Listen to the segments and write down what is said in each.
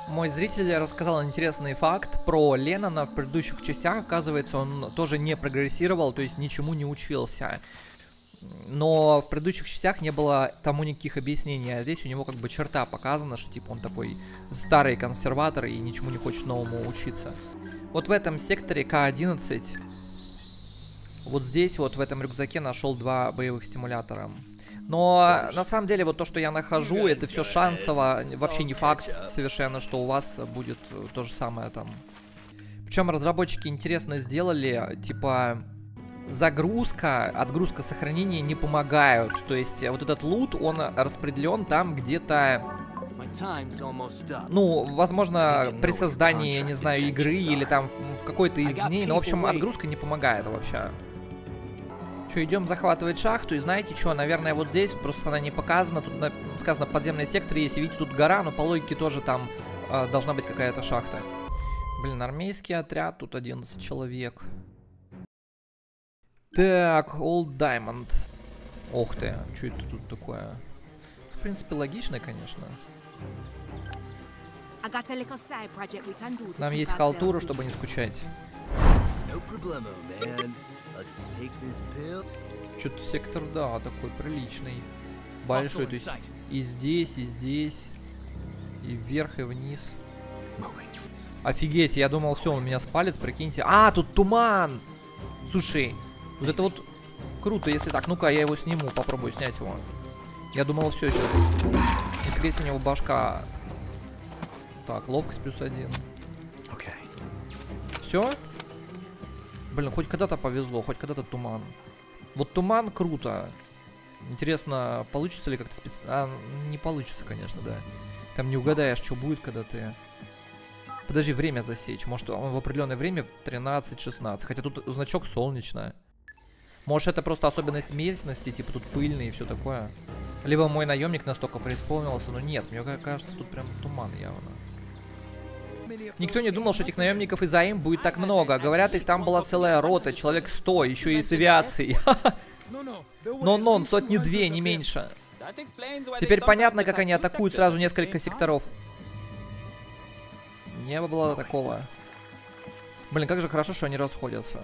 Мой зритель рассказал интересный факт про Леннона в предыдущих частях. Оказывается, он тоже не прогрессировал, то есть ничему не учился. Но в предыдущих частях не было тому никаких объяснений, а здесь у него как бы черта показана, что типа он такой старый консерватор и ничему не хочет новому учиться. Вот в этом секторе К11, вот здесь вот в этом рюкзаке нашел 2 боевых стимулятора. Но на самом деле вот то, что я нахожу, это все шансово, вообще не факт совершенно, что у вас будет то же самое там. Причем разработчики интересно сделали, типа загрузка, отгрузка, сохранение не помогают. То есть вот этот лут, он распределен там где-то, ну, возможно, при создании, не знаю, игры или там в какой-то из дней. Но, в общем, отгрузка не помогает вообще. Что, идем захватывать шахту. И знаете что, наверное, вот здесь просто она не показана. Тут сказано подземный сектор. Если видите, тут гора, но по логике тоже там должна быть какая-то шахта. Блин, армейский отряд. Тут 11 человек. Так, Old Diamond. Ох ты, что это тут такое? В принципе, логично, конечно. Нам есть халтура, чтобы не скучать. Что-то сектор, да, такой приличный. Большой, то есть и здесь, и вверх, и вниз. Офигеть, я думал, все, он меня спалит, прикиньте. А, тут туман! Слушай, вот это вот круто, если так. Ну-ка, я его сниму, попробую снять его. Я думал, все сейчас. Нифига себе, у него башка. Так, ловкость +1. Все? Блин, хоть когда-то повезло, хоть когда-то туман. Вот туман круто. Интересно, получится ли как-то специально... не получится, конечно, да. Там не угадаешь, что будет, когда ты... Подожди, время засечь. Может, он в определенное время 13-16. Хотя тут значок солнечно. Может, это просто особенность местности, типа тут пыльный и все такое. Либо мой наемник настолько преисполнился, но нет, мне кажется, тут прям туман явно. Никто не думал, что этих наемников из АИМ будет так много. Говорят, их там была целая рота, человек 100, еще и с авиацией. Но сотни 2, не меньше. Теперь понятно, как они атакуют сразу несколько секторов. Не было такого. Блин, как же хорошо, что они расходятся.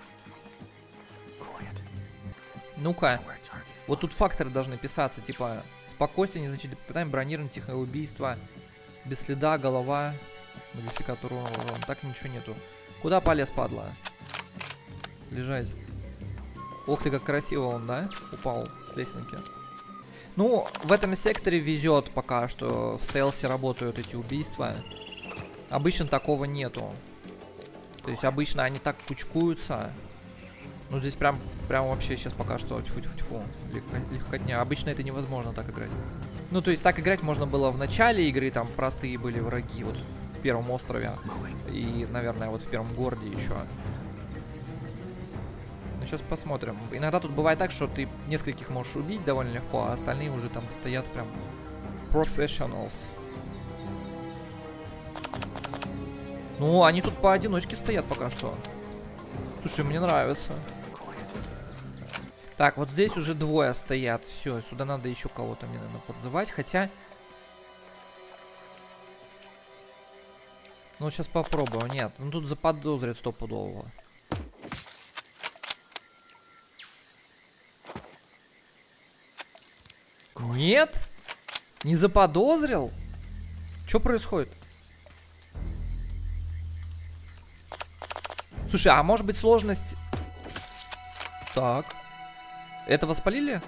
Ну-ка. Вот тут факторы должны писаться, типа спокойствие, незначительное попадание, бронирование, тихое убийство, без следа, голова, модификатор урона. Так ничего нету. Куда полез, падла? Лежать. Ух ты, как красиво он, да? Упал с лесенки. Ну, в этом секторе везет пока что. В стелсе работают эти убийства. Обычно такого нету. То есть обычно они так кучкуются. Ну здесь прям вообще сейчас пока что тьфу-тьфу-тьфу, легкотня. Обычно это невозможно так играть. Ну то есть так играть можно было в начале игры, там простые были враги, вот в первом острове. И, наверное, вот в первом городе еще. Ну сейчас посмотрим. Иногда тут бывает так, что ты нескольких можешь убить довольно легко, а остальные уже там стоят прям professionals. Ну, они тут поодиночке стоят пока что. Слушай, мне нравится. Так, вот здесь уже 2 стоят. Все, сюда надо еще кого-то мне, наверное, подзывать. Хотя... Ну, сейчас попробую. Нет, ну тут заподозрят стопудово. Нет? Не заподозрил? Что происходит? Слушай, а может быть сложность... Так. Этого спалили?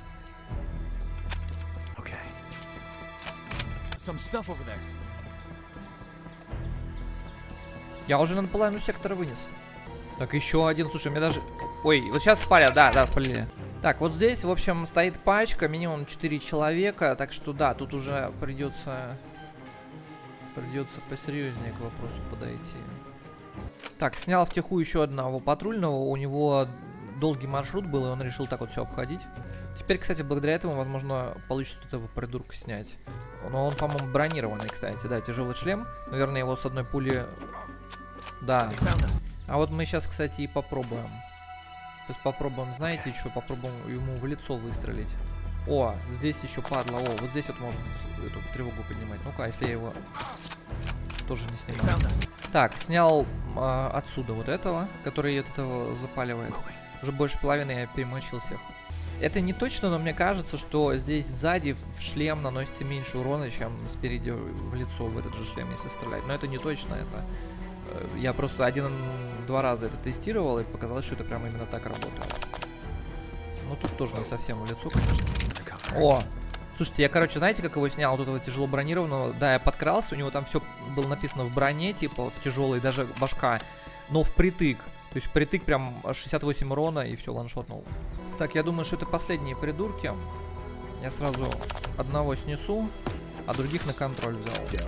Я уже на половину сектора вынес. Так, еще один. Слушай, мне даже... Ой, вот сейчас спалят. Да, спалили. Так, вот здесь, в общем, стоит пачка. Минимум 4 человека. Так что, да, тут уже придется посерьезнее к вопросу подойти. Так, снял втихую еще одного патрульного. У него долгий маршрут был, и он решил так вот все обходить. Теперь, кстати, благодаря этому, возможно, получится тут этого придурка снять. Но он, по-моему, бронированный, кстати. Да, тяжелый шлем. Наверное, его с одной пули... Да. А вот мы сейчас, кстати, и попробуем. Сейчас попробуем, знаете что? Попробуем ему в лицо выстрелить. О, здесь еще падла. О, вот здесь вот можно эту тревогу поднимать. Ну-ка, если я его... тоже не снимаю. Так, снял отсюда вот этого, который от этого запаливает. Уже больше половины я перемочил всех. Это не точно, но мне кажется, что здесь сзади в шлем наносится меньше урона, чем спереди в лицо в этот же шлем, если стрелять. Но это не точно, это... Я просто 1-2 раза это тестировал, и показалось, что это прямо именно так работает. Ну, тут тоже не совсем в лицо, конечно. О! Слушайте, я, короче, знаете, как его снял? Вот этого тяжело бронированного. Да, я подкрался, у него там все было написано в броне, типа, в тяжелой, даже башка. Но впритык. То есть впритык прям 68 урона, и все, ваншотнул. Так, я думаю, что это последние придурки. Я сразу одного снесу, а других на контроль взял.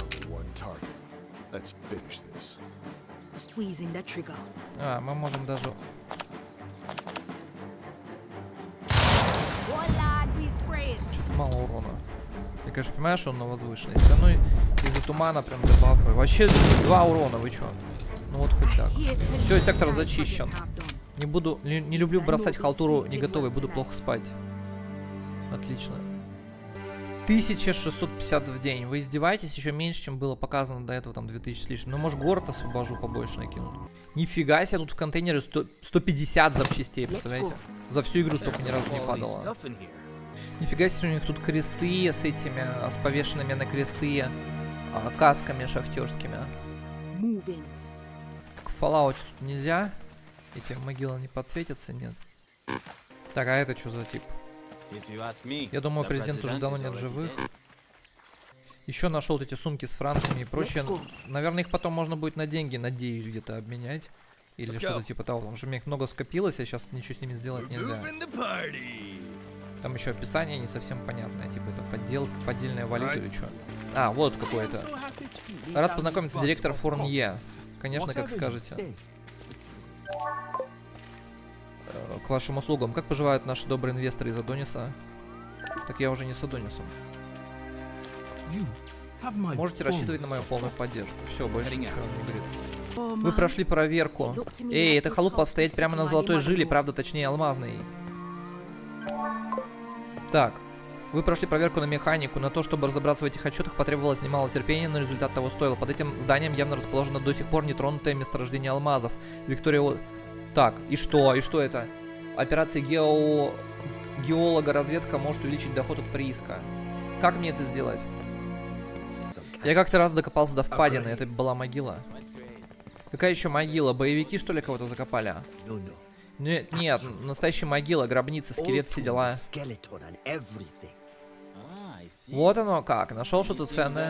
А, мы можем даже... Что-то мало урона. Я, конечно, понимаю, что он на возвышенности. Ну, из-за тумана прям дебафы. Вообще 2 урона, вы чё? Ну вот хоть так. Все, сектор зачищен. Не буду, не люблю бросать халтуру не готовой, буду плохо спать. Отлично. 1650 в день. Вы издеваетесь? Еще меньше, чем было показано до этого, там 2000 с лишним. Ну, может, город освобожу, побольше накинут. Нифига себе, тут в контейнере 150 запчастей, представляете? За всю игру столько ни разу не падало. Нифига себе, у них тут кресты с этими, с повешенными на кресты касками шахтерскими. Как в Fallout тут нельзя. Эти могилы не подсветятся, нет. Так, а это что за тип? Я думаю, президент уже давно нет живых. Еще нашел эти сумки с франками и прочее. Наверное, их потом можно будет на деньги, надеюсь, где-то обменять. Или что-то типа того. Потому что у меня их много скопилось, а сейчас ничего с ними сделать нельзя. Там еще описание не совсем понятное. Типа это подделка, поддельная валюта или что. А, вот какой-то. Рад познакомиться с директором Фурнье. Конечно, как скажете. К вашим услугам. Как поживают наши добрые инвесторы из Адониса? Так я уже не с Адонисом. Можете рассчитывать на мою полную поддержку. Все, больше ничего не говорит. Вы прошли проверку. Эй, эта халупа стоит прямо на золотой жиле, правда, точнее алмазной. Так. Вы прошли проверку на механику. На то, чтобы разобраться в этих отчетах, потребовалось немало терпения, но результат того стоил. Под этим зданием явно расположено до сих пор нетронутое месторождение алмазов. Виктория... Так, и что? И что это? Операция геолога разведка может увеличить доход от прииска. Как мне это сделать? Я как-то раз докопался до впадины. Это была могила. Какая еще могила? Боевики, что ли, кого-то закопали? Нет, нет, настоящая могила, гробница, скелет, все дела. Вот оно как. Нашел что-то ценное.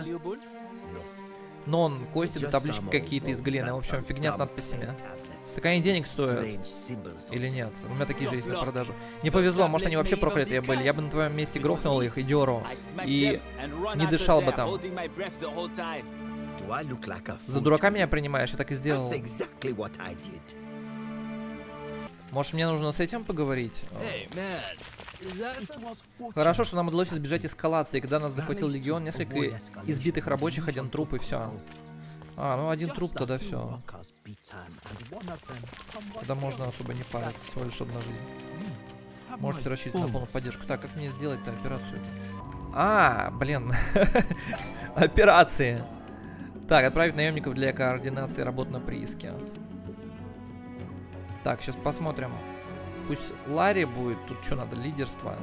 Нон, кости до таблички какие-то из глины. В общем, фигня с надписями. Так они денег стоят. Или нет? У меня такие же есть на продажу. Не повезло, может они вообще проклятые были. Я бы на твоем месте грохнул их и дёру. И не дышал бы там. За дурака меня принимаешь? Я так и сделал. Может, мне нужно с этим поговорить? Хорошо, что нам удалось избежать эскалации. Когда нас захватил легион, несколько избитых рабочих, один труп и все. А, ну один труп, тогда все. Тогда можно особо не париться, всего лишь одна жизнь. Можете рассчитывать на полную поддержку. Так, как мне сделать-то операцию? А, блин. Операции. Так, отправить наемников для координации работ на прииске. Так, сейчас посмотрим. Пусть Ларри будет. Тут что надо? Лидерство.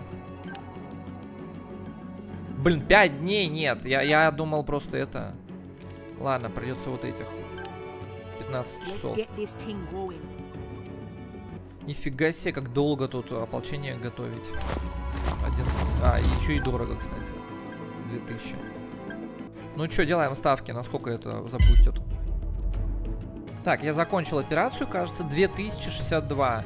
Блин, 5 дней нет. Я думал просто это... Ладно, придется вот этих 15 часов. Нифига себе, как долго тут ополчение готовить. А, и еще и дорого, кстати. 2000. Ну что, делаем ставки, насколько это запустит. Так, я закончил операцию, кажется, 2062.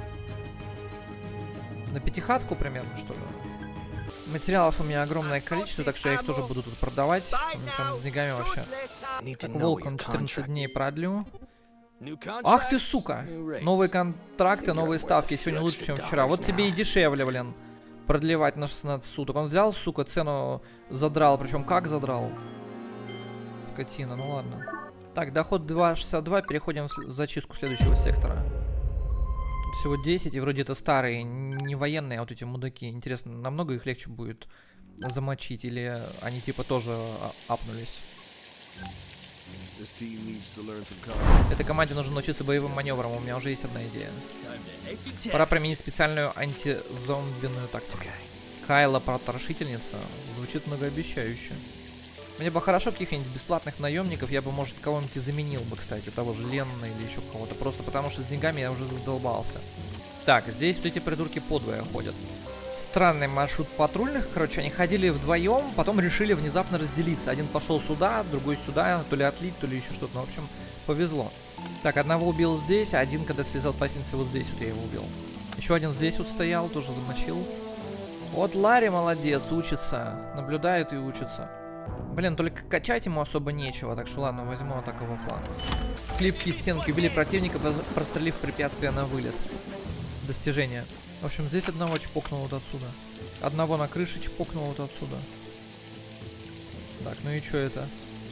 На пятихатку примерно, что ли? Материалов у меня огромное количество, так что я их тоже буду тут продавать. У меня там с деньгами вообще. Так, волка на 14 дней продлю. Ах ты, сука! Новые контракты, новые ставки. Сегодня лучше, чем вчера. Вот тебе и дешевле, блин. Продлевать на 16 суток. Он взял, сука, цену задрал. Причем как задрал? Скотина, ну ладно. Так, доход 2,62. Переходим в зачистку следующего сектора. Тут всего 10, и вроде это старые, не военные, а вот эти мудаки. Интересно, намного их легче будет замочить? Или они типа тоже апнулись? Этой команде нужно научиться боевым маневрам, у меня уже есть одна идея. Пора применить специальную антизомбиную тактику. Кайла Потрошительница звучит многообещающе. Мне бы хорошо каких-нибудь бесплатных наемников, я бы, может, кого-нибудь и заменил бы, кстати, того же Ленна или еще кого-то, просто потому что с деньгами я уже задолбался. Так, здесь вот эти придурки подвое ходят. Странный маршрут патрульных, короче, они ходили вдвоем, потом решили внезапно разделиться. Один пошел сюда, другой сюда, то ли отлить, то ли еще что-то, ну, в общем, повезло. Так, одного убил здесь, а один, когда связал пассинцы, вот здесь вот я его убил. Еще один здесь вот стоял, тоже замочил. Вот Ларри молодец, учится, наблюдает и учится. Блин, только качать ему особо нечего, так что ладно, возьму атаку во фланг. Хлипкие стенки убили противника, прострелив препятствие на вылет. Достижение. В общем, здесь одного чпокнул вот отсюда. Одного на крыше чпокнул вот отсюда. Так, ну и что это?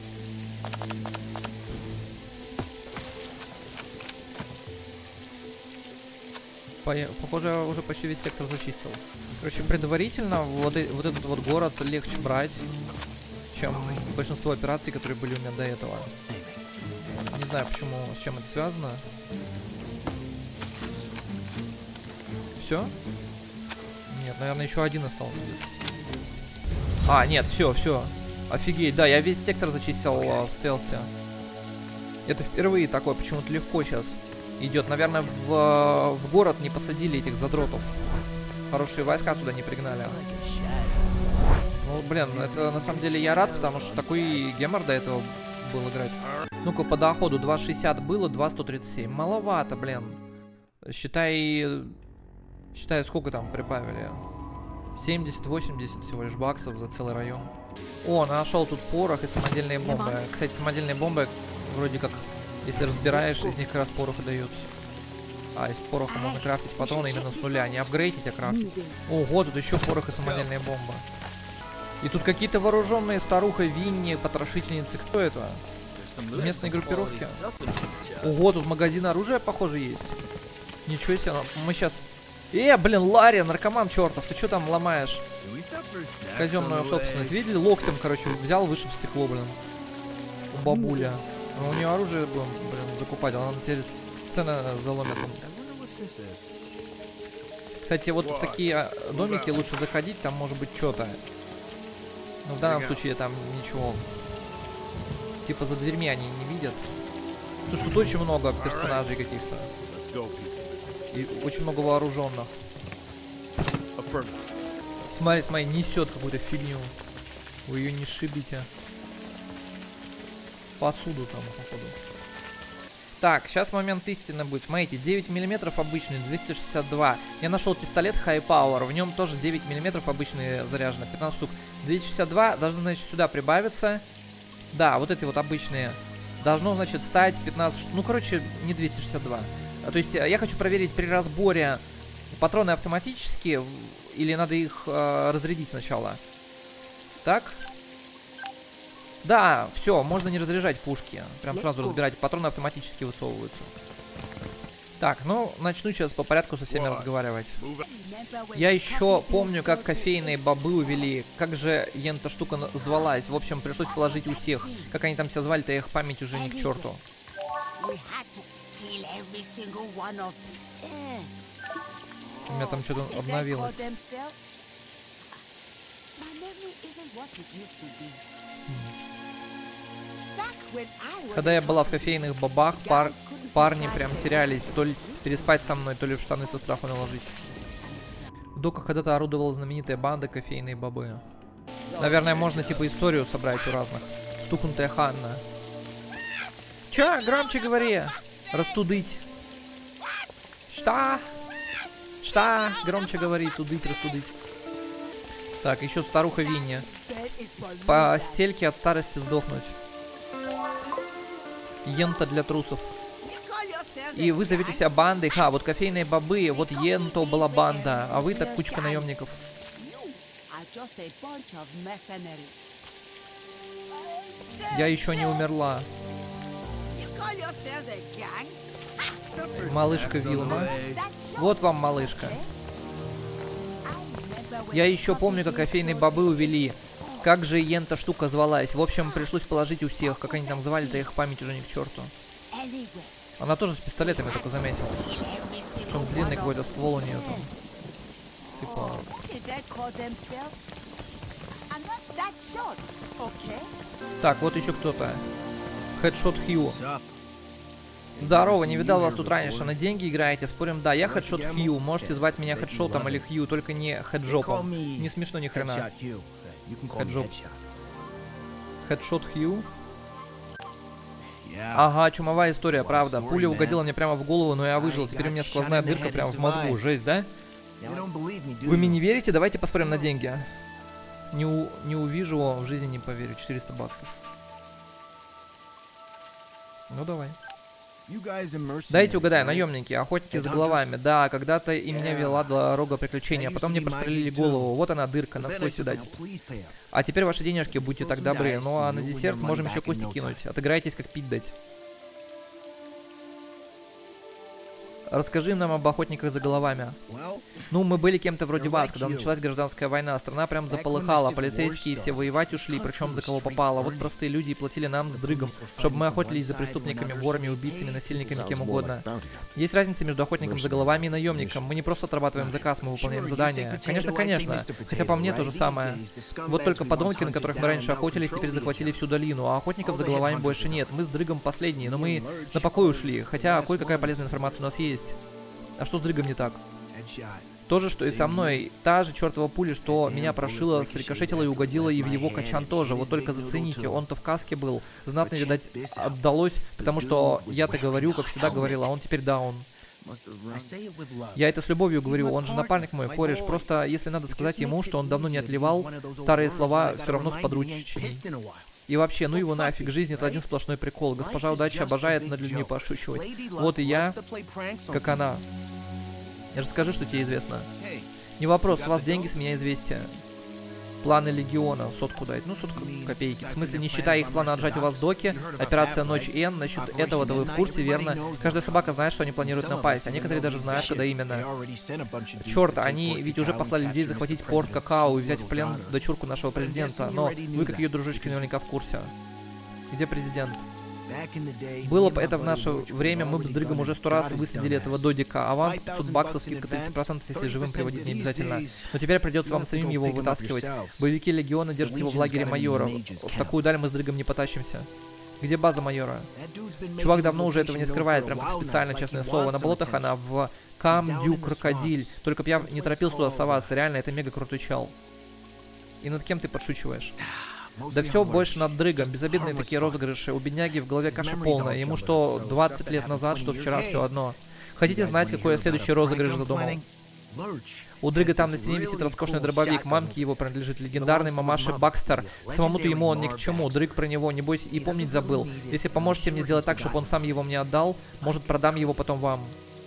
Похоже, я уже почти весь сектор зачистил. Короче, предварительно вот этот вот город легче брать, чем большинство операций, которые были у меня до этого. Не знаю, почему, с чем это связано. Все? Нет, наверное, еще один остался. А, нет, все. Офигеть, да, я весь сектор зачистил в стелсе. Это впервые такое, почему-то легко сейчас идет. Наверное, в город не посадили этих задротов. Хорошие войска сюда не пригнали. Ну, блин, это на самом деле я рад, потому что такой гемор до этого был играть. Ну-ка, по доходу 2,60 было, 2,137. Маловато, блин. Считай, сколько там прибавили. 70-80 всего лишь баксов за целый район. О, нашел тут порох и самодельные бомбы. Кстати, самодельные бомбы, вроде как, если разбираешь, из них как раз порох и дается. А, из пороха можно крафтить патроны именно с нуля. Не апгрейдить, а крафтить. Ого, тут еще порох и самодельные бомбы. И тут какие-то вооруженные старуха, Винни, потрошительницы. Кто это? Местные группировки. Ого, тут магазин оружия, похоже, есть. Ничего себе, мы сейчас... блин, Ларри, наркоман чертов, ты что там ломаешь? Казенную собственность. Видели? Локтем, короче, взял, вышиб стекло, блин. У бабуля. Но у нее оружие будем, блин, закупать, она теперь цены заломит. Кстати, вот в такие домики лучше заходить, там может быть что-то. Но в данном случае там ничего. Типа за дверьми они не видят. Потому что тут очень много персонажей каких-то. И очень много вооруженных. Смотри, несет какую-то фигню. Вы ее не шибите. Посуду там, походу. Так, сейчас момент истины будет. Смотрите, 9 мм обычный, 262. Я нашел пистолет High Power. В нем тоже 9 мм обычные заряжены, 15 штук. 262 должно, значит, сюда прибавиться. Да, вот эти вот обычные. Должно, значит, стать 15 штук. Ну, короче, не 262. То есть я хочу проверить при разборе, патроны автоматические или надо их разрядить сначала. Так. Да, все, можно не разряжать пушки. Прям сразу разбирать. Патроны автоматически высовываются. Так, ну, начну сейчас по порядку со всеми разговаривать. Я еще помню, как кофейные бобы увели. Как же эта штука звалась. В общем, пришлось положить у всех. Как они там себя звали-то, их память уже не к черту. У меня там что-то обновилось. Когда я была в кофейных бобах, парни прям терялись. То ли переспать со мной, то ли в штаны со страху наложить. В доках когда-то орудовала знаменитая банда кофейные бобы. Наверное, можно типа историю собрать у разных. Стукнутая Ханна. Чё? Громче говори. Растудыть. Что? Что? Громче говори. Тудыть, растудыть. Так, еще старуха Винни. По стельке от старости сдохнуть. Ента для трусов. И вы зовете себя бандой. Ха, вот кофейные бобы, вот Енто была банда, а вы так кучка наемников. Я еще не умерла. Малышка Вилма. Вот вам малышка. Я еще помню, как кофейные бобы увели. Как же ента штука звалась? В общем, пришлось положить у всех. Как они там звали-то, их память уже не к черту. Она тоже с пистолетами, только заметил. Причем длинный какой-то ствол у нее там. Типа... Так, вот еще кто-то. Headshot Хью. Здорово, не видал вас тут раньше. На деньги играете? Спорим, да. Я Headshot Хью. Можете звать меня Хедшотом или Хью, только не Хеджопом. Не смешно ни хрена. Хеджоп. Headshot Хью. Ага, чумовая история, правда. Пуля угодила мне прямо в голову, но я выжил. Теперь у меня сквозная дырка прямо в мозгу. Жесть, да? Вы мне не верите? Давайте поспорим на деньги. Не увижу его, в жизни не поверю. 400 баксов. Ну давай. Дайте угадаю, наемники, охотники за головами. Да, когда-то и меня вела дорога приключения, а потом мне прострелили голову. Вот она дырка, насквозь видать. А теперь ваши денежки, будьте так добры. Ну а на десерт можем еще кости кинуть. Отыграйтесь, как пить дать. Расскажи нам об охотниках за головами. Ну, мы были кем-то вроде вас, когда началась гражданская война. Страна прям заполыхала, полицейские все воевать ушли, причем за кого попало. Вот простые люди и платили нам с дрыгом, чтобы мы охотились за преступниками, ворами, убийцами, насильниками, кем угодно. Есть разница между охотником за головами и наемником. Мы не просто отрабатываем заказ, мы выполняем задание. Конечно, конечно. Хотя по мне то же самое. Вот только подонки, на которых мы раньше охотились, теперь захватили всю долину, а охотников за головами больше нет. Мы с дрыгом последние, но мы на покой ушли. Хотя кое-какая полезная информация у нас есть. А что с дрыгом не так? То же, что и со мной. Та же чертова пуля, что меня прошила, срикошетила и угодила и в его качан тоже. Вот только зацените, он-то в каске был. Знатно, видать, отдалось, потому что я-то говорю, как всегда говорил, а он теперь даун. Я это с любовью говорю, он же напарник мой, кореш. Просто, если надо сказать ему, что он давно не отливал, старые слова все равно сподручнее. И вообще, ну его нафиг, жизнь это один сплошной прикол. Госпожа Удача обожает над людьми пошучивать. Вот и я, как она. Расскажи, что тебе известно. Не вопрос, с вас деньги, с меня известия. Планы Легиона, сотку дать. Ну, сотку копейки. В смысле, не считая их плана отжать у вас доки. Операция Ночь Н. Насчет этого-то вы в курсе, верно? Каждая собака знает, что они планируют напасть, а некоторые даже знают, когда именно. Черт, они ведь уже послали людей захватить порт Какао и взять в плен дочурку нашего президента. Но вы, как ее дружочки, наверняка в курсе. Где президент? Было бы это в наше время, мы бы с дрыгом уже 100 раз высадили этого додика. Аванс 500 баксов, скидка 30%, если живым приводить не обязательно. Но теперь придется вам самим его вытаскивать. Боевики Легиона держат его в лагере майора. В такую даль мы с дрыгом не потащимся. Где база майора? Чувак давно уже этого не скрывает, прям как специально, честное слово. На болотах она в Кам-Дю-Крокодиль. Только б я не торопился туда соваться, реально, это мега крутой чел. И над кем ты подшучиваешь? Да все больше над дрыгом, безобидные такие розыгрыши. У бедняги в голове каша полная. Ему что 20 лет назад, что вчера, все одно. Хотите знать, какой я следующий розыгрыш задумал? У дрыга там на стене висит роскошный дробовик. Мамке его принадлежит легендарный мамаше Бакстер. Самому-то ему он ни к чему. Дрыг про него, небось, и помнить забыл. Если поможете мне сделать так, чтобы он сам его мне отдал, может, продам его потом вам.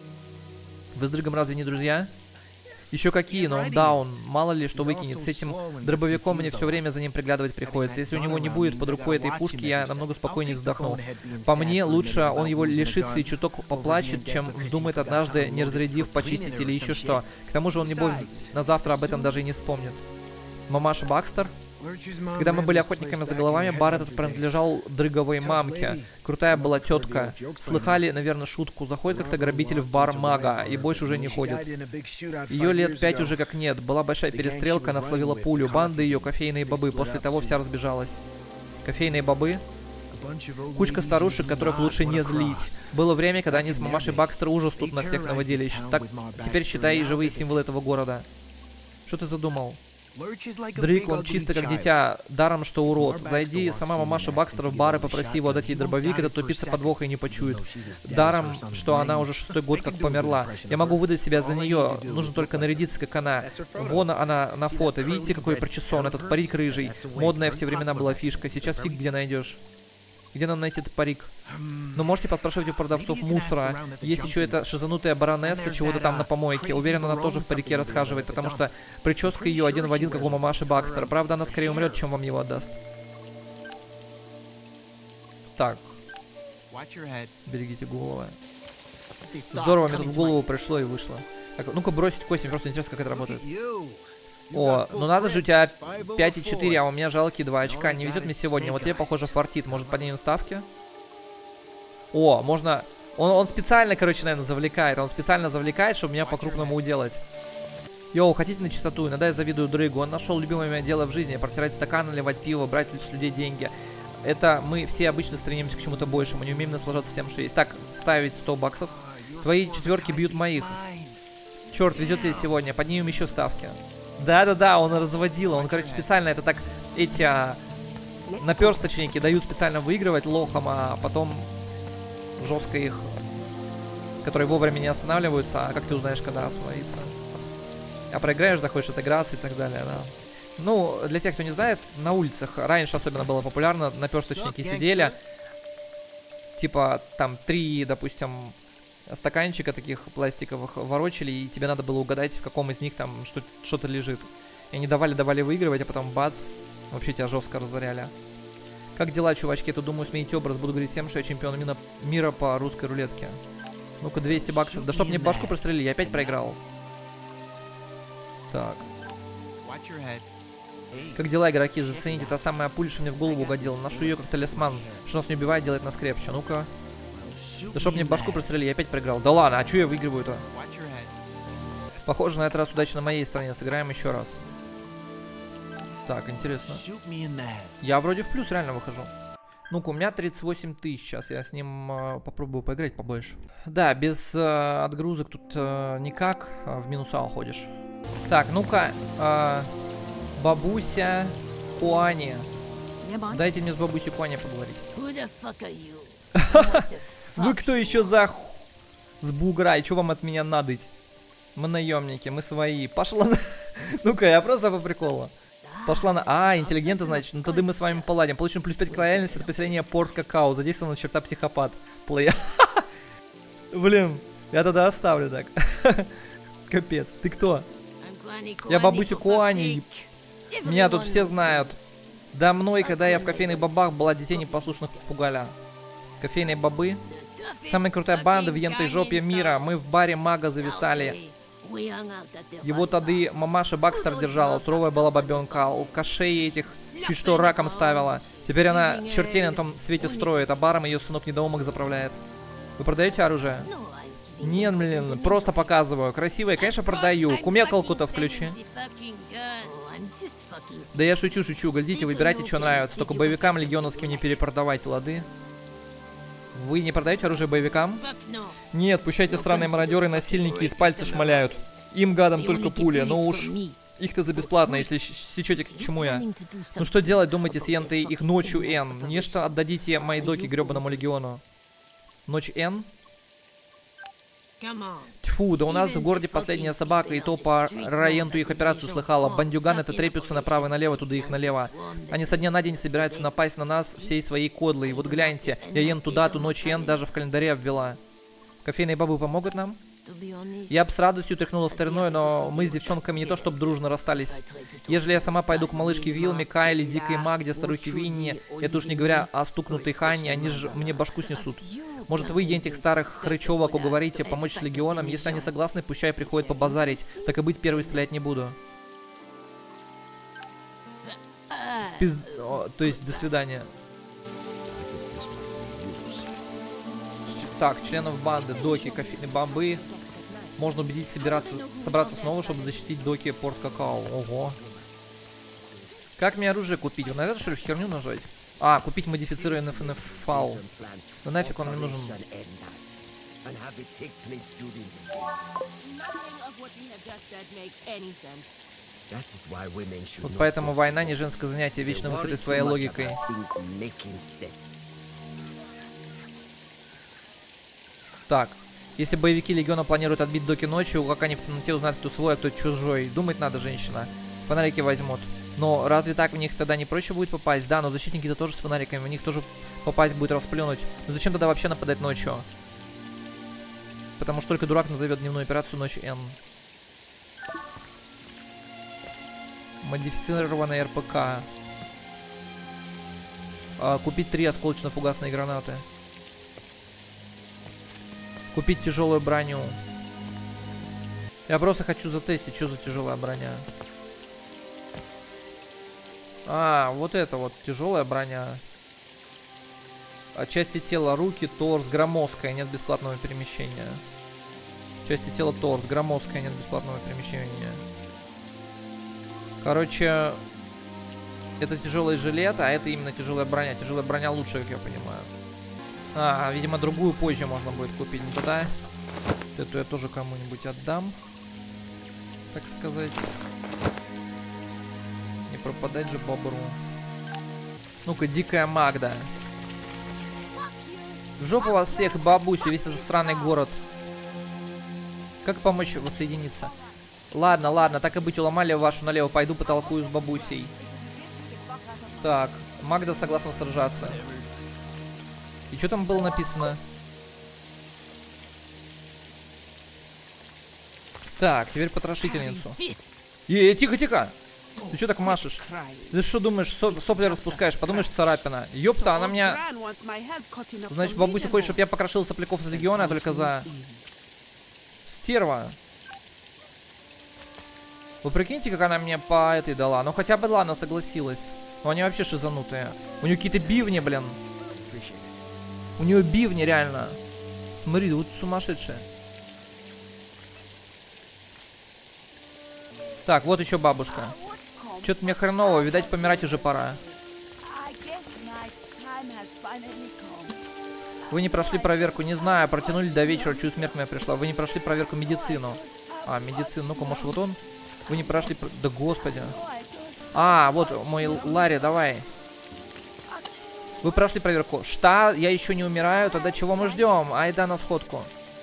Вы с дрыгом разве не друзья? Еще какие, но он даун. Мало ли, что выкинет. С этим дробовиком мне все время за ним приглядывать приходится. Если у него не будет под рукой этой пушки, я намного спокойнее вздохну. По мне, лучше он его лишится и чуток поплачет, чем вздумает однажды, не разрядив, почистить или еще что. К тому же он, небось, на завтра об этом даже и не вспомнит. Мамаша Бакстер? Когда мы были охотниками за головами, бар этот принадлежал дрыговой мамке. Крутая была тетка. Слыхали, наверное, шутку. Заходит как-то грабитель в бар мага и больше уже не ходит. Ее лет 5 уже как нет. Была большая перестрелка, она словила пулю. Банды ее, кофейные бобы. После того вся разбежалась. Кофейные бобы? Кучка старушек, которых лучше не злить. Было время, когда они с мамашей Бакстер ужас тут на всех наводили. Так, теперь считай живые символы этого города. Что ты задумал? Дрыг, он чисто как дитя, даром что урод. Зайди, сама мамаша Бакстер в бар и попроси его отдать ей дробовик, этот тупица подвоха и не почует. Даром, что она уже 6-й год как померла. Я могу выдать себя за нее, нужно только нарядиться, как она. Вон она на фото, видите, какой причесон, этот парик рыжий. Модная в те времена была фишка, сейчас фиг где найдешь. Где нам найти этот парик? Ну, можете поспрашивать у продавцов мусора. Есть еще эта шизанутая баронесса, чего-то там на помойке. Уверен, она тоже в парике расхаживает, потому что прическа ее один в один, как у мамаши Бакстера. Правда, она скорее умрет, чем вам его отдаст. Так. Берегите головы. Здорово, мне тут в голову пришло и вышло. Ну-ка бросить кость, мне просто интересно, как это работает. О, ну надо же, у тебя 5,4, а у меня жалкие 2 очка. Не везет мне сегодня. Вот тебе, похоже, фартит. Может, поднимем ставки? О, можно... Он специально, короче, наверное, завлекает. Он специально завлекает, чтобы меня по-крупному уделать. Йоу, хотите на чистоту? Иногда я завидую Дрейгу. Он нашел любимое мое дело в жизни. Протирать стакан, наливать пиво, брать с людей деньги. Это мы все обычно стремимся к чему-то большему. Не умеем наслаждаться тем, что есть. Так, ставить 100 баксов. Твои четверки бьют моих. Черт, везет тебе сегодня. Поднимем еще ставки. Да-да-да, он разводил. Он, короче, специально это так... Эти наперсточники дают специально выигрывать лохам, а потом жестко их... Которые вовремя не останавливаются. А как ты узнаешь, когда остановиться? А проиграешь, захочешь отыграться и так далее, да. Ну, для тех, кто не знает, на улицах раньше особенно было популярно, наперсточники сидели. Типа, там, 3, допустим, стаканчика таких пластиковых ворочали, и тебе надо было угадать, в каком из них там что-то лежит. И они давали выигрывать, а потом бац, вообще тебя жестко разоряли. Как дела, чувачки? Я думаю, сменить образ, буду говорить всем, что я чемпион мира по русской рулетке. Ну-ка, 200 баксов. Да чтоб мне башку прострелили, я опять проиграл. Так. Как дела, игроки? Зацените, та самая пуля, что мне в голову угодила. Ношу ее как талисман. Что нас не убивает, делает нас крепче. Ну-ка. Да чтоб мне башку прострелили, я опять проиграл. Да ладно, а что я выигрываю-то? Похоже, на этот раз удача на моей стороне. Сыграем еще раз. Так, интересно. Я вроде в плюс реально выхожу. Ну-ка, у меня 38 тысяч. Сейчас я с ним попробую поиграть побольше. Да, без отгрузок тут никак. В минуса уходишь. Так, ну-ка. Бабуся Куани. Дайте мне с бабусей Куани поговорить. Вы кто еще за с бугра? И что вам от меня надоть? Мы наемники, мы свои. Пошла на... Ну-ка, я просто по приколу. Пошла на... А, интеллигентно, значит. Ну тогда мы с вами поладим. Получим плюс 5 к лояльности от поселения Порт Какао. Задействована черта психопат. Плея. Блин, я тогда оставлю так. Капец, ты кто? Я бабуся Куани. Меня тут все знают. Да мной, когда я в кофейных бабах была, детей непослушных пугаля. Кофейные бабы. Самая крутая банда в ентой жопе мира. Мы в баре мага зависали. Его тады мамаша Бакстер держала. Суровая была бабенка. Алкашей этих чуть что раком ставила. Теперь она чертей на том свете строит, а баром ее сынок недоумок заправляет. Вы продаете оружие? Нет, блин, просто показываю. Красивое, конечно, продаю. Кумекалку-то включи. Да я шучу. Глядите, выбирайте, что нравится. Только боевикам легионовским не перепродавайте, лады. Вы не продаете оружие боевикам? Нет, пущайте сраные мародеры и насильники из пальца шмаляют. Им, гадам, только пули. Ну уж их-то за бесплатно, если сечете, к чему я. Ну что делать, думаете, с ентой их ночью Н? Нечто отдадите мои доки гребаному легиону. Ночь Н? Тьфу, да у нас в городе последняя собака, и то по Раенту их операцию слыхала. Бандюганы это трепятся направо и налево, туда их налево. Они со дня на день собираются напасть на нас всей своей кодлой. Вот гляньте, я енту дату ночь Н даже в календаре обвела. Кофейные бабы помогут нам? Я бы с радостью тряхнула стариной, но мы с девчонками не то чтобы дружно расстались. Ежели я сама пойду к малышке Вилме, Кайли, Дикой Магде, старухе Винни, это уж не говоря о стукнутой Ханне, они же мне башку снесут. Может, вы, этих старых хрычевок, уговорите помочь с легионом? Если они согласны, пущай приходят побазарить. Так и быть, первый стрелять не буду. То есть, до свидания. Так, членов банды, доки, кофейные бомбы. Можно убедить собраться снова, чтобы защитить доки Порт Какао. Ого. Как мне оружие купить? Вот на это, что ли, херню нажать? А, купить модифицированный ФНФ-фаул. Да нафиг он мне нужен. Вот поэтому война не женское занятие, вечно вы с этой своей логикой. Так, если боевики легиона планируют отбить доки ночью, как они в темноте узнают, кто свой, а кто чужой? Думать надо, женщина. Фонарики возьмут. Но разве так в них тогда не проще будет попасть? Да, но защитники-то тоже с фонариками, в них тоже попасть будет расплюнуть. Но зачем тогда вообще нападать ночью? Потому что только дурак назовет дневную операцию ночь Н. Модифицированная РПК. Купить 3 осколочно-фугасные гранаты. Купить тяжелую броню. Я просто хочу затестить, что за тяжелая броня. А, вот это вот тяжелая броня. Части тела, руки, торс, громоздкая, нет бесплатного перемещения. Части тела, торс, громоздкая, нет бесплатного перемещения. Короче, это тяжелый жилет, а это именно тяжелая броня. Тяжелая броня лучше, как я понимаю. А, видимо, другую позже можно будет купить. Ну тогда эту я тоже кому-нибудь отдам, так сказать. Не пропадать же бобру. Ну-ка, дикая Магда. В жопу вас всех, бабусю, весь этот сраный город. Как помочь воссоединиться? Ладно, ладно, так и быть, уломали вашу налево. Пойду потолкую с бабусей. Так, Магда согласна сражаться. И что там было написано? Так, теперь потрошительницу. Тихо, тихо! Ты что так машешь? Ты что думаешь, сопли распускаешь? Подумаешь, царапина. Ёпта, она меня... Значит, бабуся хочет, чтобы я покрошил сопляков из легиона только за... Стерва. Вы прикиньте, как она мне по этой дала. Ну хотя бы, ладно, согласилась. Но они вообще шизанутые. У нее какие-то бивни, блин. У нее бивни, реально. Смотри, вот сумасшедшая. Так, вот еще бабушка. Что-то мне хреново, видать, помирать уже пора. Вы не прошли проверку, не знаю, протянули до вечера, чую, смерть моя пришла. Вы не прошли проверку медицину. А, медицину, ну-ка, может, вот он? Вы не прошли... Да господи. А, вот мой Ларри, давай. Вы прошли проверку. Что? Я еще не умираю? Тогда чего мы ждем? Айда на сходку.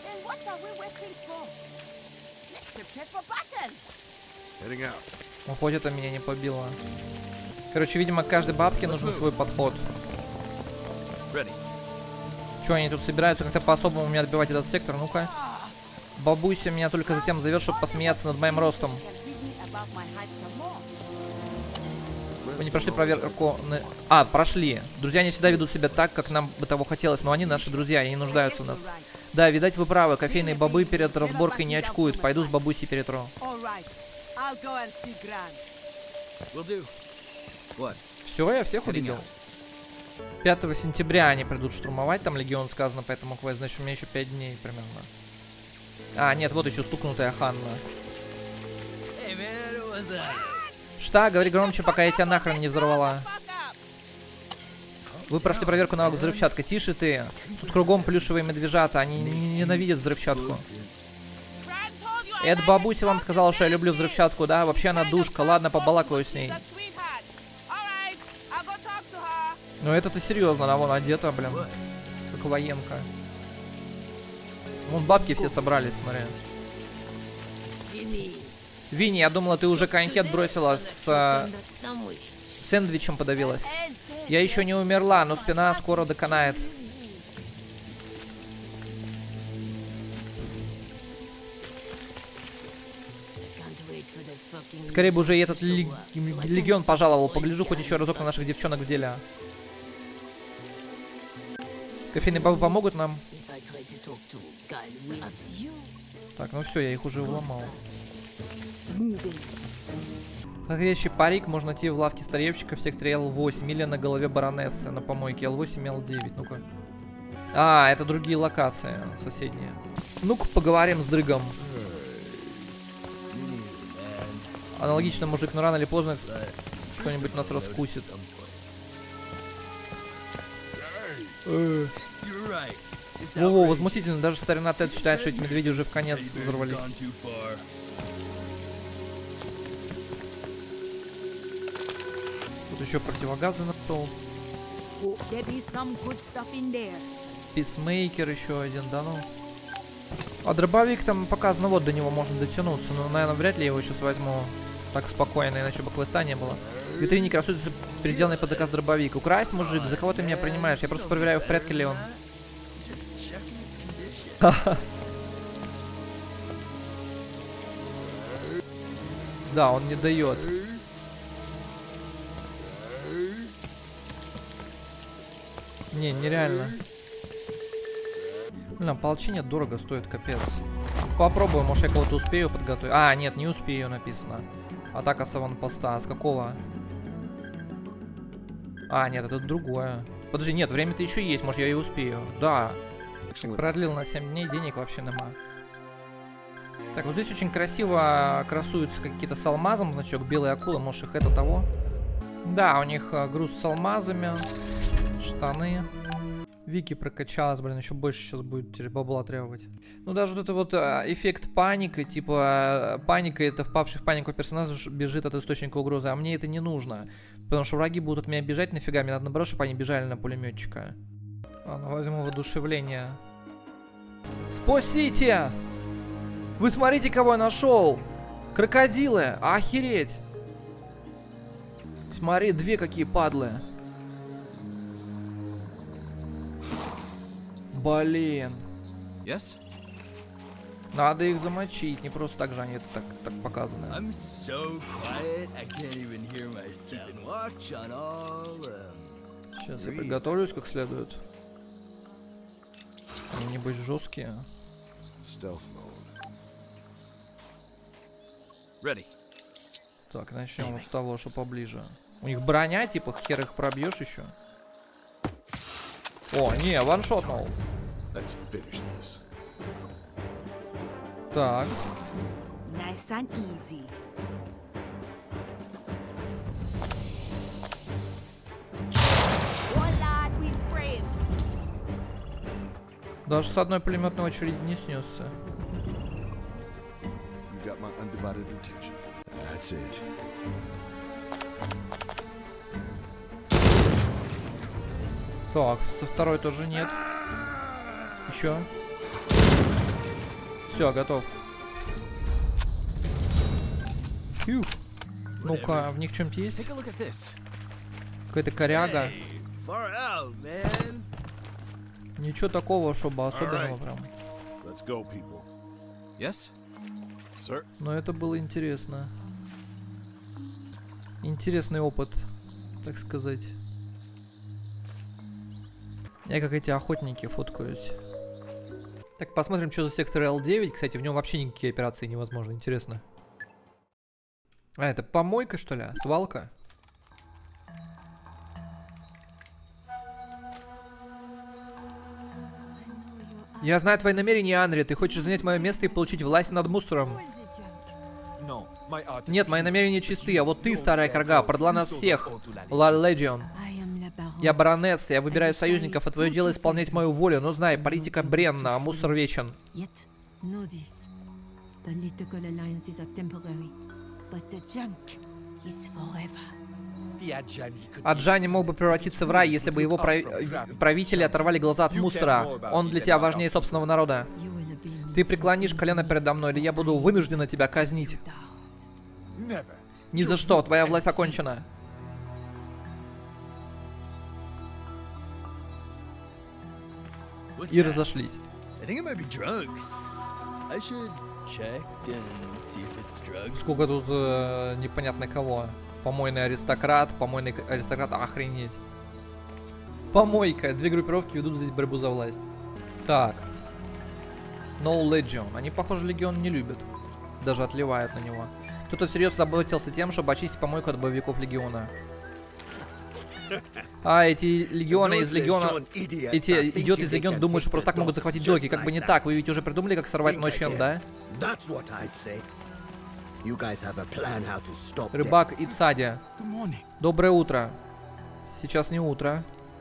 Ну, хоть это меня не побило. Короче, видимо, каждой бабке нужен свой подход. Че, они тут собираются как-то по-особому меня отбивать этот сектор? Ну-ка. Бабуся меня только затем зовет, чтобы посмеяться над моим ростом. Вы не прошли проверку... А, прошли. Друзья не всегда ведут себя так, как нам бы того хотелось, но они наши друзья, и не нуждаются в нас. Да, видать, вы правы. Кофейные бобы перед разборкой не очкуют. Пойду с бабусей перетру. Все, я всех увидел. 5 сентября они придут штурмовать, там легион сказано, поэтому квест, значит, у меня еще 5 дней примерно. А, нет, вот еще стукнутая Ханна. Что? Говори громче, пока я тебя нахрен не взорвала. Вы прошли проверку навыка взрывчатка. Тише ты. Тут кругом плюшевые медвежата, они ненавидят взрывчатку. Эта бабуся вам сказала, что я люблю взрывчатку, да? Вообще она душка, ладно, побалакаю с ней. Ну это-то серьезно, она вон одета, блин. Как военка. Вон бабки все собрались, смотри. Винни, я думала, ты уже коньки бросила с сэндвичем подавилась. Я еще не умерла, но спина скоро доконает. Скорее бы уже и этот легион пожаловал. Погляжу хоть еще разок на наших девчонок в деле. Кофейные бабы помогут нам? Так, ну все, я их уже вломал. Подходящий парик можно найти в лавке старьевщика в секторе L8 или на голове баронессы на помойке L8 и L9. Ну-ка. А, это другие локации, соседние. Ну-ка, поговорим с дрыгом. Аналогично, мужик, но рано или поздно кто-нибудь нас раскусит. Во-во, возмутительно, даже старина Тед считает, что эти медведи уже в конец взорвались. Тут еще противогазы нашел. Писмейкер еще один, да ну. А дробовик там показано, вот до него можно дотянуться. Но, наверное, вряд ли я его сейчас возьму так спокойно, иначе бы квеста не было. В витрине красуется переделанный под заказ дробовик. Украсть, мужик, за кого ты меня принимаешь? Я просто проверяю, в порядке ли он. Да, он не дает. Не, нереально. Блин, ополчение дорого стоит, капец. Попробую, может я кого-то успею подготовить. А, нет, не успею написано. Атака с аванпоста. А с какого? А, нет, это другое. Подожди, нет, время-то еще есть, может я и успею. Да. Продлил на 7 дней, денег вообще нема. Так, вот здесь очень красиво красуются какие-то с алмазом, значок белые акулы, может их это того? Да, у них груз с алмазами, штаны. Вики прокачалась, блин, еще больше сейчас будет теперь бабла требовать. Ну, даже вот это вот эффект паника, типа, паника — это впавший в панику персонаж бежит от источника угрозы, а мне это не нужно. Потому что враги будут от меня бежать, нафига, мне надо наоборот, чтобы они бежали на пулеметчика. Ладно, возьму воодушевление. Спасите! Вы смотрите, кого я нашел! Крокодилы! Охереть! Смотри, две какие падлы. Блин. Yes? Надо их замочить, не просто так же они это так показаны. Сейчас я приготовлюсь как следует. Они, небось, жесткие. Так, начнем с того, что поближе. У них броня, типа, хер их пробьешь еще. О, не, ваншотнул. Так. Nice and easy. Даже с одной пулеметной очереди не снесся. Так, со второй тоже нет. Еще. Все, готов. Ну-ка, в них чем-то есть? Какая-то коряга. Ничего такого, чтобы особенного прям. Но это было интересно. Интересный опыт, так сказать. Я как эти охотники фоткаюсь. Так, посмотрим, что за сектор L9. Кстати, в нем вообще никакие операции невозможны. Интересно. А, это помойка, что ли? Свалка? Я знаю твои намерения, Анри. Ты хочешь занять мое место и получить власть над мусором. Нет, мои намерения чисты, а вот ты, старая карга, продала нас всех. Ла Легион. Я баронесса, я выбираю союзников, а твое дело исполнять мою волю. Но знай, политика бренна, а мусор вечен. Аджани мог бы превратиться в рай, если бы его правители оторвали глаза от мусора. Он для тебя важнее собственного народа. Ты преклонишь колено передо мной, или я буду вынуждена тебя казнить. Ни за что, твоя власть окончена. И разошлись. Сколько тут непонятно кого. Помойный аристократ, охренеть. Помойка. Две группировки ведут здесь борьбу за власть. Так. No Legion. Они, похоже, легион не любят. Даже отливают на него. Кто-то всерьез заботился тем, чтобы очистить помойку от боевиков легиона. А, эти легионы из легиона... Эти идиоты из легиона думают, что просто так могут захватить доки. Как бы не так. Вы ведь уже придумали, как сорвать ночью, да? Рыбак и Цади. Доброе утро. Сейчас не утро.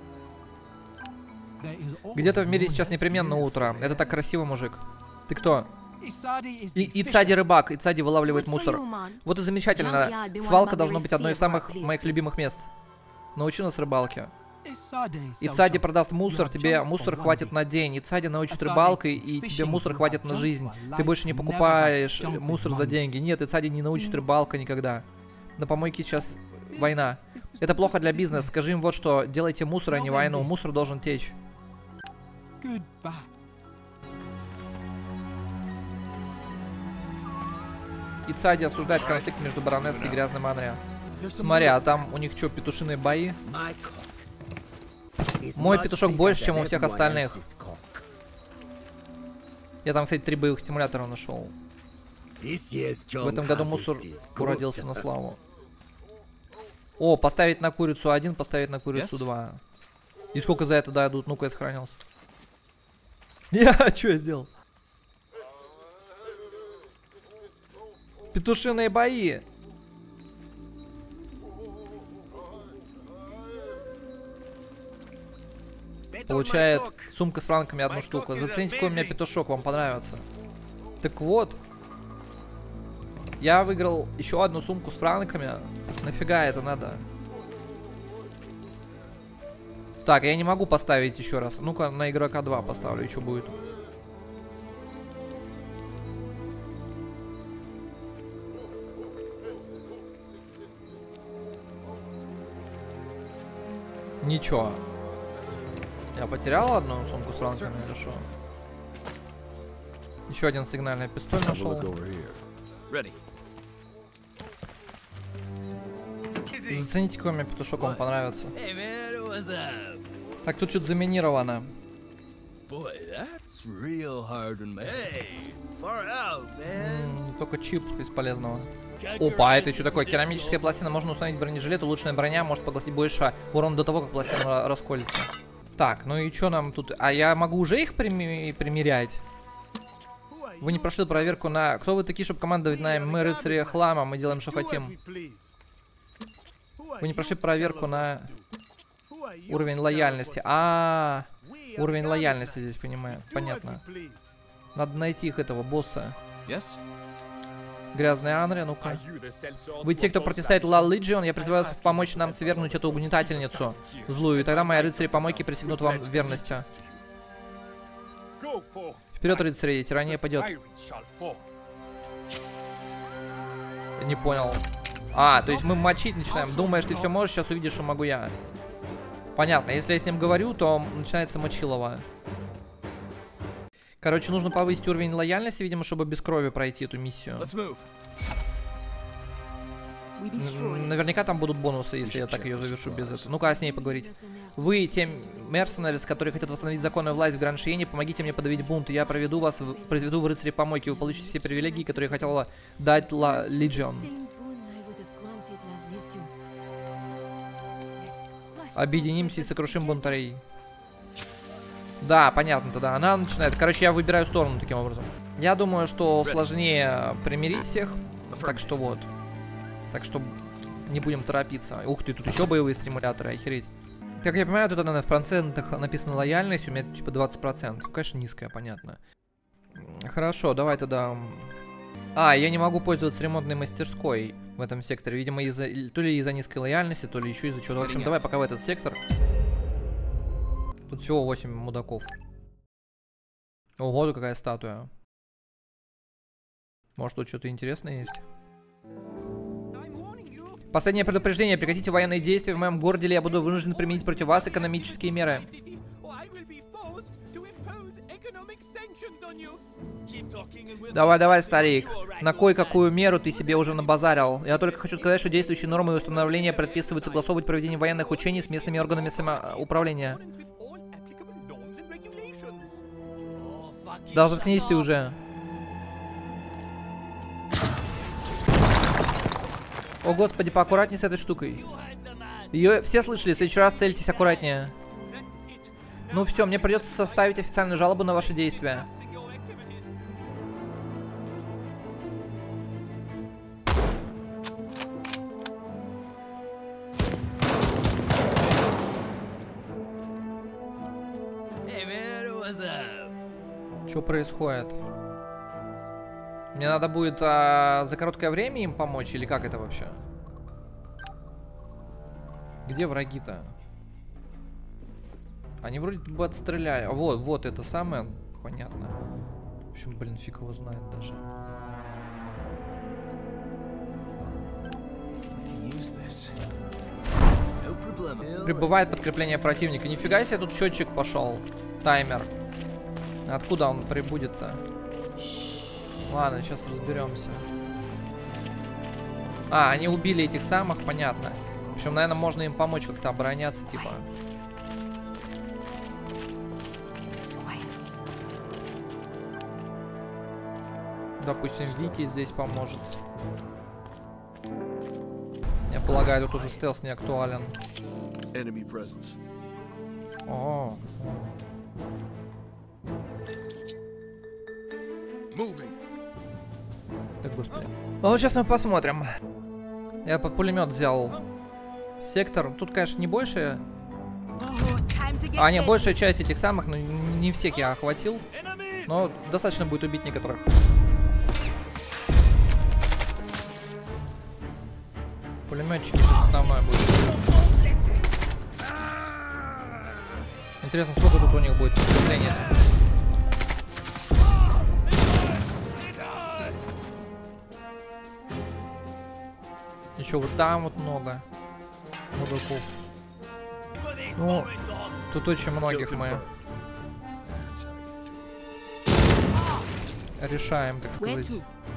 Где-то в мире сейчас непременно утро. Это так красиво, мужик. Ты кто? Ицади рыбак. Ицади вылавливает мусор. Вот и замечательно. Свалка должно быть одной из самых моих любимых мест. Научи нас рыбалке. Ицади продаст мусор, тебе мусор хватит на день. Ицади научит рыбалкой, и тебе мусор хватит на жизнь. Ты больше не покупаешь мусор за деньги. Нет, Ицади не научит рыбалка никогда. На помойке сейчас война. Это плохо для бизнеса. Скажи им вот что. Делайте мусор, а не войну. Мусор должен течь. Ицади осуждает конфликт между баронессой и грязным Анри. Смотри, а там у них что, петушиные бои? Мой петушок больше, чем у всех остальных. Я там, кстати, 3 боевых стимулятора нашел. В этом году мусор уродился на славу. О, поставить на курицу 1, поставить на курицу 2. И сколько за это дадут? Ну-ка, я сохранился. Что я сделал? Петушиные бои. Получает сумка с франками 1 штуку. Зацените, какой у меня петушок, вам понравится. Так вот. Я выиграл еще 1 сумку с франками. Нафига это надо? Так, я не могу поставить еще раз. Ну-ка, на игрока 2 поставлю, и что будет? Ничего. Я потерял 1 сумку с франками, или что? Еще 1 сигнальный пистоль нашел. Зацените, какой у меня петушок, вам понравится. Так, тут что-то заминировано. Только чип из полезного. Опа, это что такое? Керамическая пластина. Можно установить бронежилет. Улучшенная броня может поглотить больше урона до того, как пластина расколется. Так, ну и что нам тут? А я могу уже их примерять? Вы не прошли проверку на... Кто вы такие, чтобы командовать нами? Мы рыцари хлама, мы делаем, что хотим. Вы не прошли проверку на уровень лояльности. Уровень лояльности здесь, понимаю. Понятно. Надо найти их, этого босса. Грязный Анри, ну-ка. Вы те, кто противостоит Ла Легион, я призываю вас помочь нам свергнуть эту угнетательницу злую, и тогда мои рыцари-помойки присягнут вам верности. Вперед, рыцари, тирания падет. Не понял. То есть мы мочить начинаем. Думаешь, ты все можешь, сейчас увидишь, что могу я. Понятно, если я с ним говорю, то начинается мочилово. Короче, нужно повысить уровень лояльности, видимо, чтобы без крови пройти эту миссию. Наверняка там будут бонусы, если я так ее завершу без этого. Ну-ка, с ней поговорить. Вы, те мерсенарис, которые хотят восстановить законную власть в Гранд-Шиене, помогите мне подавить бунт, и я произведу в рыцари-помойки. Вы получите все привилегии, которые хотела дать Ла Легион. Объединимся и сокрушим бунтарей. Да, понятно тогда. Она начинает. Короче, я выбираю сторону таким образом. Я думаю, что сложнее примирить всех. Так что вот. Так что не будем торопиться. Ух ты, тут еще боевые стимуляторы, охереть. Как я понимаю, тут в процентах написано лояльность. У меня типа 20%. Конечно, низкая, понятно. Хорошо, давай тогда... я не могу пользоваться ремонтной мастерской в этом секторе. Видимо, то ли из-за низкой лояльности, то ли еще из-за чего-то. В общем, давай пока в этот сектор. Тут всего 8 мудаков. Ого, тут какая статуя. Может, тут что-то интересное есть? Последнее предупреждение. Прекратите военные действия в моем городе, или я буду вынужден применить против вас экономические меры. Давай, старик. На кое-какую меру ты себе уже набазарил. Я только хочу сказать, что действующие нормы и установления предписывают согласовывать проведение военных учений с местными органами самоуправления. Да заткнись ты уже. О господи, поаккуратнее с этой штукой. Ее все слышали, в следующий раз цельтесь аккуратнее. Ну все, мне придется составить официальную жалобу на ваши действия. Что происходит? Мне надо будет за короткое время им помочь, или как это вообще? Где враги-то? Они вроде бы отстреляли. Вот это самое. Понятно. В общем, блин, фиг его знает даже. Прибывает подкрепление противника. Нифига себе, тут счетчик пошел. Таймер. Откуда он прибудет-то? Ладно, сейчас разберемся. Они убили этих самых, понятно. В общем, наверное, можно им помочь как-то обороняться, типа. Допустим, Вики здесь поможет. Я так полагаю, тут уже стелс не актуален. О. Так, господи. Ну вот сейчас мы посмотрим. Я под пулемет взял сектор. Тут, конечно, не больше. А, не, большая часть этих самых, но не всех я охватил. Но достаточно будет убить некоторых. Пулеметчики сейчас основное будет. Интересно, сколько тут у них будет впечатлений. Еще вот там вот много мудаков. Ну, тут очень многих мы решаем, так сказать.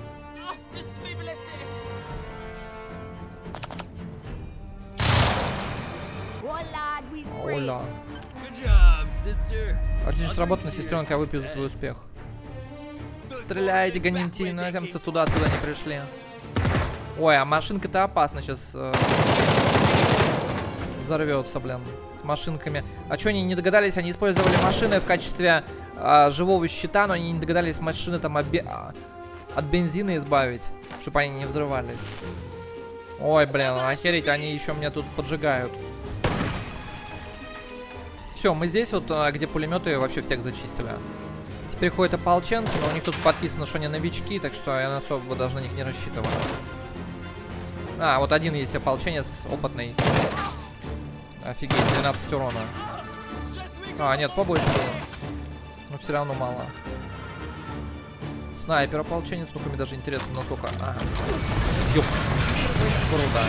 Оля. Отлично сработано, сестренка, я выпью за твой успех. Стреляйте, гоните наземцев туда, откуда они пришли. Ой, а машинка-то опасна сейчас. Взорвется, блин, с машинками. А что они не догадались? Они использовали машины в качестве живого щита, но они не догадались машины там от бензина избавить, чтобы они не взрывались. Ой, блин, охереть, они еще меня тут поджигают. Все, мы здесь вот, где пулеметы, вообще всех зачистили. Теперь ходят ополченцы, но у них тут подписано, что они новички, так что я особо даже на них не рассчитываю. А, вот один есть ополченец опытный. Офигеть, 12 урона. А, нет, побольше было. Но все равно мало. Снайпер ополченец, ну-ка, мне даже интересно, насколько... Ага. Ёп. Круто.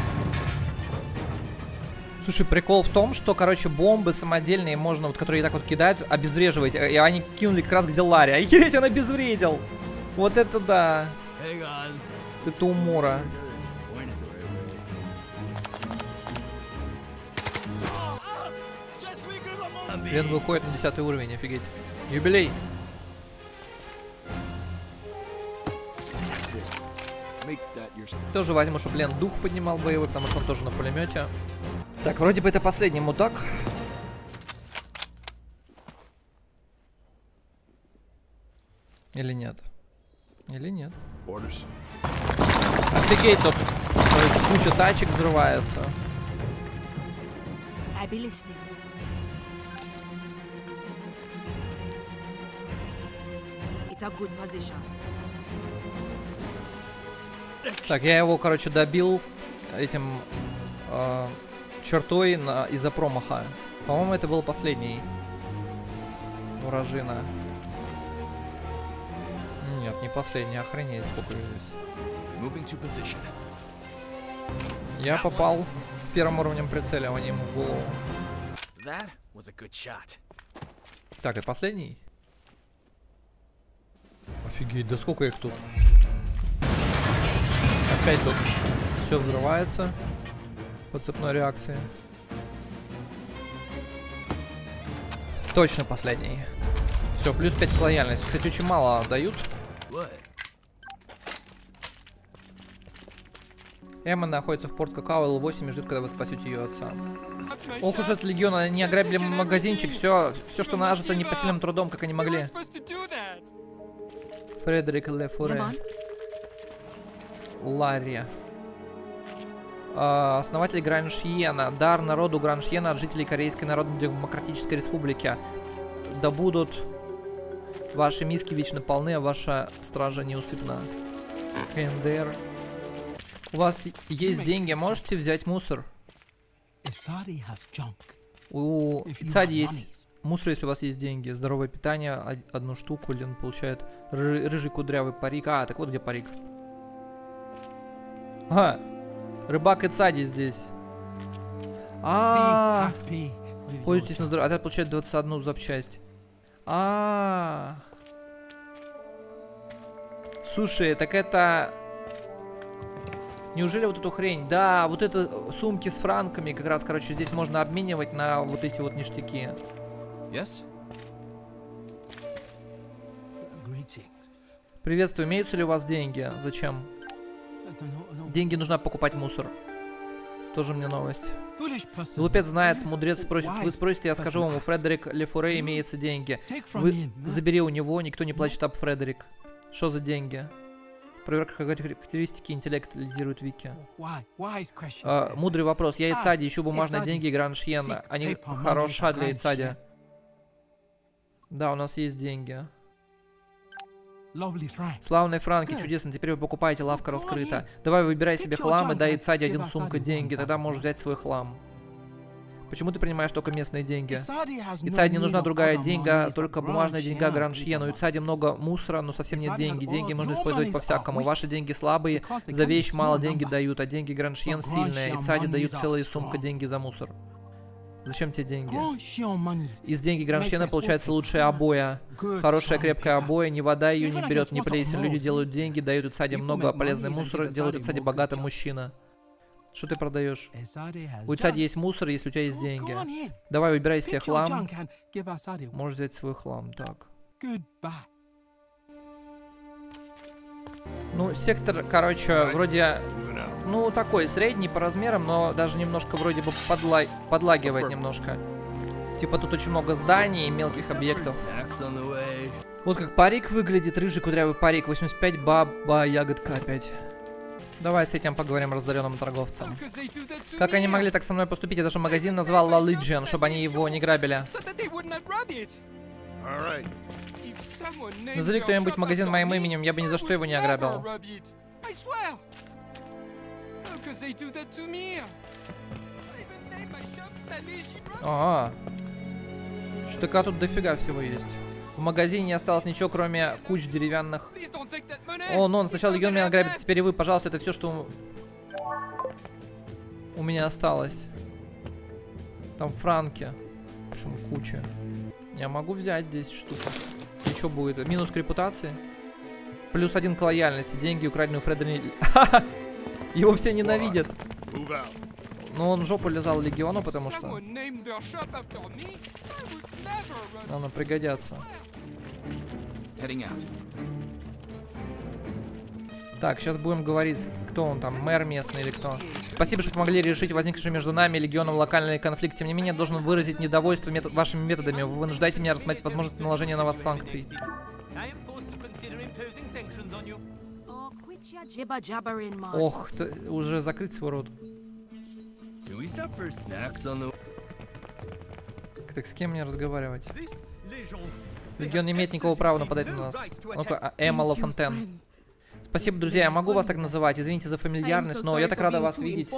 Слушай, прикол в том, что, короче, бомбы самодельные можно, вот, которые так вот кидают, обезвреживать. И они кинули как раз где Ларри. Охереть, он обезвредил. Вот это да. Это умора. Лен выходит на 10 уровень, офигеть. Юбилей. Тоже возьму, чтобы Лен дух поднимал боевой, потому что он тоже на пулемете. Так, вроде бы это последний мудак. Или нет? Или нет? Офигеть, тут куча тачек взрывается. Так, я его, короче, добил этим чертой из-за промаха. По-моему, это был последний. Вражина. Нет, не последний, охренеть, сколько здесь. Я попал с первым уровнем прицеливания ему в голову. Так, это последний? Офигеть, да сколько их тут? Опять тут все взрывается по цепной реакции. Точно последний. Все, плюс 5 к лояльности. Кстати, очень мало дают. Эмма находится в порт Какао L8 и ждет, когда вы спасете ее отца. Ох уж от легиона, они ограбили магазинчик, все, что нажито непосильным трудом, как они могли. Фредерик Лефуре. Ларри. Основатель Граншьена. Дар народу Граншьена от жителей Корейской Народно-Демократической Республики. Да будут ваши миски вечно полны, а ваша стража неусыпна. КНДР. У вас есть деньги, можете взять мусор? У Цади есть мусор, если у вас есть деньги. Здоровое питание, одну штуку, Лен получает. Рыжий кудрявый парик. А, так вот где парик. Ага. Рыбак и Цади здесь. Пользуйтесь на здоровье. А это получает 21 запчасть. Слушай, так это... Неужели вот эту хрень? Да, вот это сумки с франками как раз, короче, здесь можно обменивать на вот эти вот ништяки. Yes? Приветствую, имеются ли у вас деньги? Зачем? Деньги нужно покупать мусор. Тоже мне новость. Глупец знает, мудрец спросит. Вы спросите, я скажу вам, у Фредерик Лефуре имеются деньги. Вы забери у него, никто не плачет об Фредерик. Что за деньги? Проверка характеристики, интеллект лидирует Вики. Мудрый вопрос. Я Ицади, ищу бумажные деньги Граншьена. Они хороша для Ицади. Да, у нас есть деньги. Славные франки, чудесно. Теперь вы покупаете, лавка раскрыта. Давай выбирай себе хлам и дай Ицади один сумка деньги. Тогда можешь взять свой хлам. Почему ты принимаешь только местные деньги? Ицади не нужна другая деньга, только бумажная деньга Граншьена. У Ицади много мусора, но совсем нет деньги. Деньги можно использовать по-всякому. Ваши деньги слабые, за вещь мало деньги дают, а деньги Граншьен сильные. Ицади дают целая сумка деньги за мусор. Зачем тебе деньги? Из деньги Граншьена получается лучшая обоя. Хорошая крепкая обоя, ни вода ее не берет, ни плесень. Люди делают деньги, дают Ицади много полезный мусор, делают Ицади богатым мужчина. Что ты продаешь? У Ицади есть мусор, если у тебя есть деньги. Давай, выбирай себе хлам. Можешь взять свой хлам, так. Ну, сектор, короче, вроде... Ну, такой средний по размерам, но даже немножко вроде бы подлагивает немножко. Типа тут очень много зданий и мелких объектов. Вот как парик выглядит, рыжий кудрявый парик, 85, баба, ягодка опять. Давай с этим поговорим, разоренным торговцем. Как они могли так со мной поступить? Я даже магазин назвал La Legion, чтобы они его не грабили. Назови кто-нибудь магазин моим именем, я бы ни за что его не ограбил. Что-то тут дофига всего есть. В магазине не осталось ничего, кроме куч деревянных. О, но он сначала Легион меня ограбит, теперь и вы, пожалуйста, это все, что у меня осталось. Там франки. Шум куча. Я могу взять 10 штук. И что будет? Минус к репутации. Плюс 1 к лояльности. Деньги, украденные у Фредерика. Его все ненавидят. Но он в жопу лизал Легиону, потому что... Нам пригодятся. Так, сейчас будем говорить, кто он там, мэр местный или кто. Спасибо, что помогли решить возникший между нами и Легионом локальный конфликт. Тем не менее, должен выразить недовольство вашими методами. Вы вынуждаете меня рассмотреть возможность наложения на вас санкций. Ох, уже закрыть свой рот. Так с кем мне разговаривать? Легион не имеет никакого права нападать на нас. Ну-ка, Эмма Лафонтен. Спасибо, друзья, я могу вас так называть. Извините за фамильярность, но я так рада вас видеть.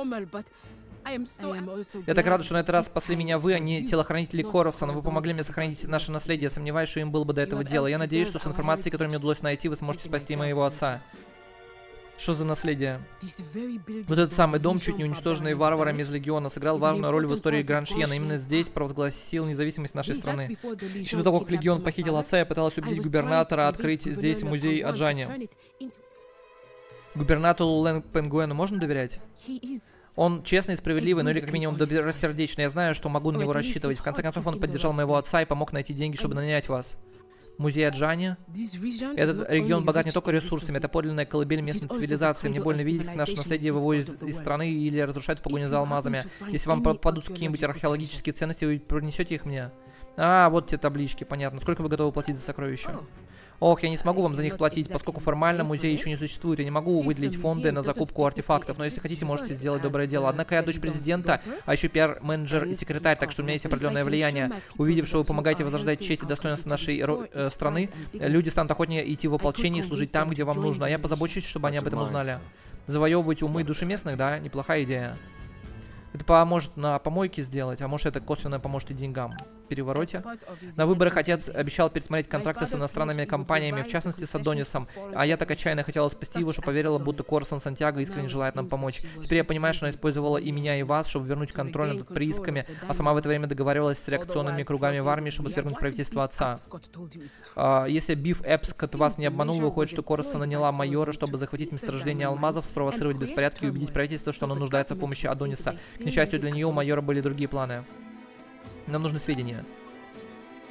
Я так рада, что на этот раз спасли меня вы, а не телохранители Коросона. Вы помогли мне сохранить наше наследие. Я сомневаюсь, что им было бы до этого дела. Я надеюсь, что с информацией, которую мне удалось найти, вы сможете спасти моего отца. Что за наследие? Вот этот самый дом, чуть не уничтоженный варварами из Легиона, сыграл важную роль в истории Граншьена. Именно здесь провозгласил независимость нашей страны. Еще до того, как Легион похитил отца, я пыталась убедить губернатора открыть здесь музей Аджани. Губернатору Лэн Пенгуэну можно доверять? Он честный и справедливый, ну или как минимум добросердечный. Я знаю, что могу на него рассчитывать. В конце концов, он поддержал моего отца и помог найти деньги, чтобы нанять вас. Музей Аджани. Этот регион богат не только ресурсами, это подлинная колыбель местной цивилизации. Мне больно видеть, как наше наследие выводит из страны или разрушает в погоне за алмазами. Если вам попадутся какие-нибудь археологические ценности, вы принесете их мне? А, вот те таблички, понятно. Сколько вы готовы платить за сокровища? Ох, я не смогу вам за них платить, поскольку формально музей еще не существует. Я не могу выделить фонды на закупку артефактов, но если хотите, можете сделать доброе дело. Однако я дочь президента, а еще пиар-менеджер и секретарь, так что у меня есть определенное влияние. Увидев, что вы помогаете возрождать честь и достоинство нашей страны, люди станут охотнее идти в ополчение и служить там, где вам нужно. А я позабочусь, чтобы они об этом узнали. Завоевывать умы и души местных, да? Неплохая идея. Это поможет на помойке сделать, а может это косвенно поможет и деньгам. Перевороте. На выборах отец обещал пересмотреть контракты с иностранными компаниями, в частности с Адонисом. А я так отчаянно хотела спасти его, что поверила, будто Коросон Сантьяго искренне желает нам помочь. Теперь я понимаю, что она использовала и меня, и вас, чтобы вернуть контроль над приисками, а сама в это время договаривалась с реакционными кругами в армии, чтобы свергнуть правительство отца. Если Биф Эпскот вас не обманул, выходит, что Коросон наняла майора, чтобы захватить месторождение алмазов, спровоцировать беспорядки и убедить правительство, что оно нуждается в помощи Адониса. К несчастью для нее, у майора были другие планы. Нам нужны сведения.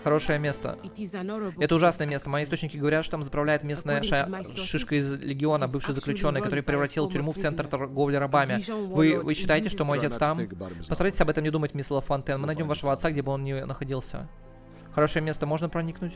Хорошее место. It is an honorable Это ужасное place, место. Мои actually. источники говорят, что там заправляет местная шишка из Легиона, бывший заключенный, который превратил тюрьму в центр торговли рабами. Вы считаете, что мой отец там? Постарайтесь об этом не думать, мисс Лафонтен. Мы найдем вашего отца, где бы он ни находился. Хорошее место, можно проникнуть?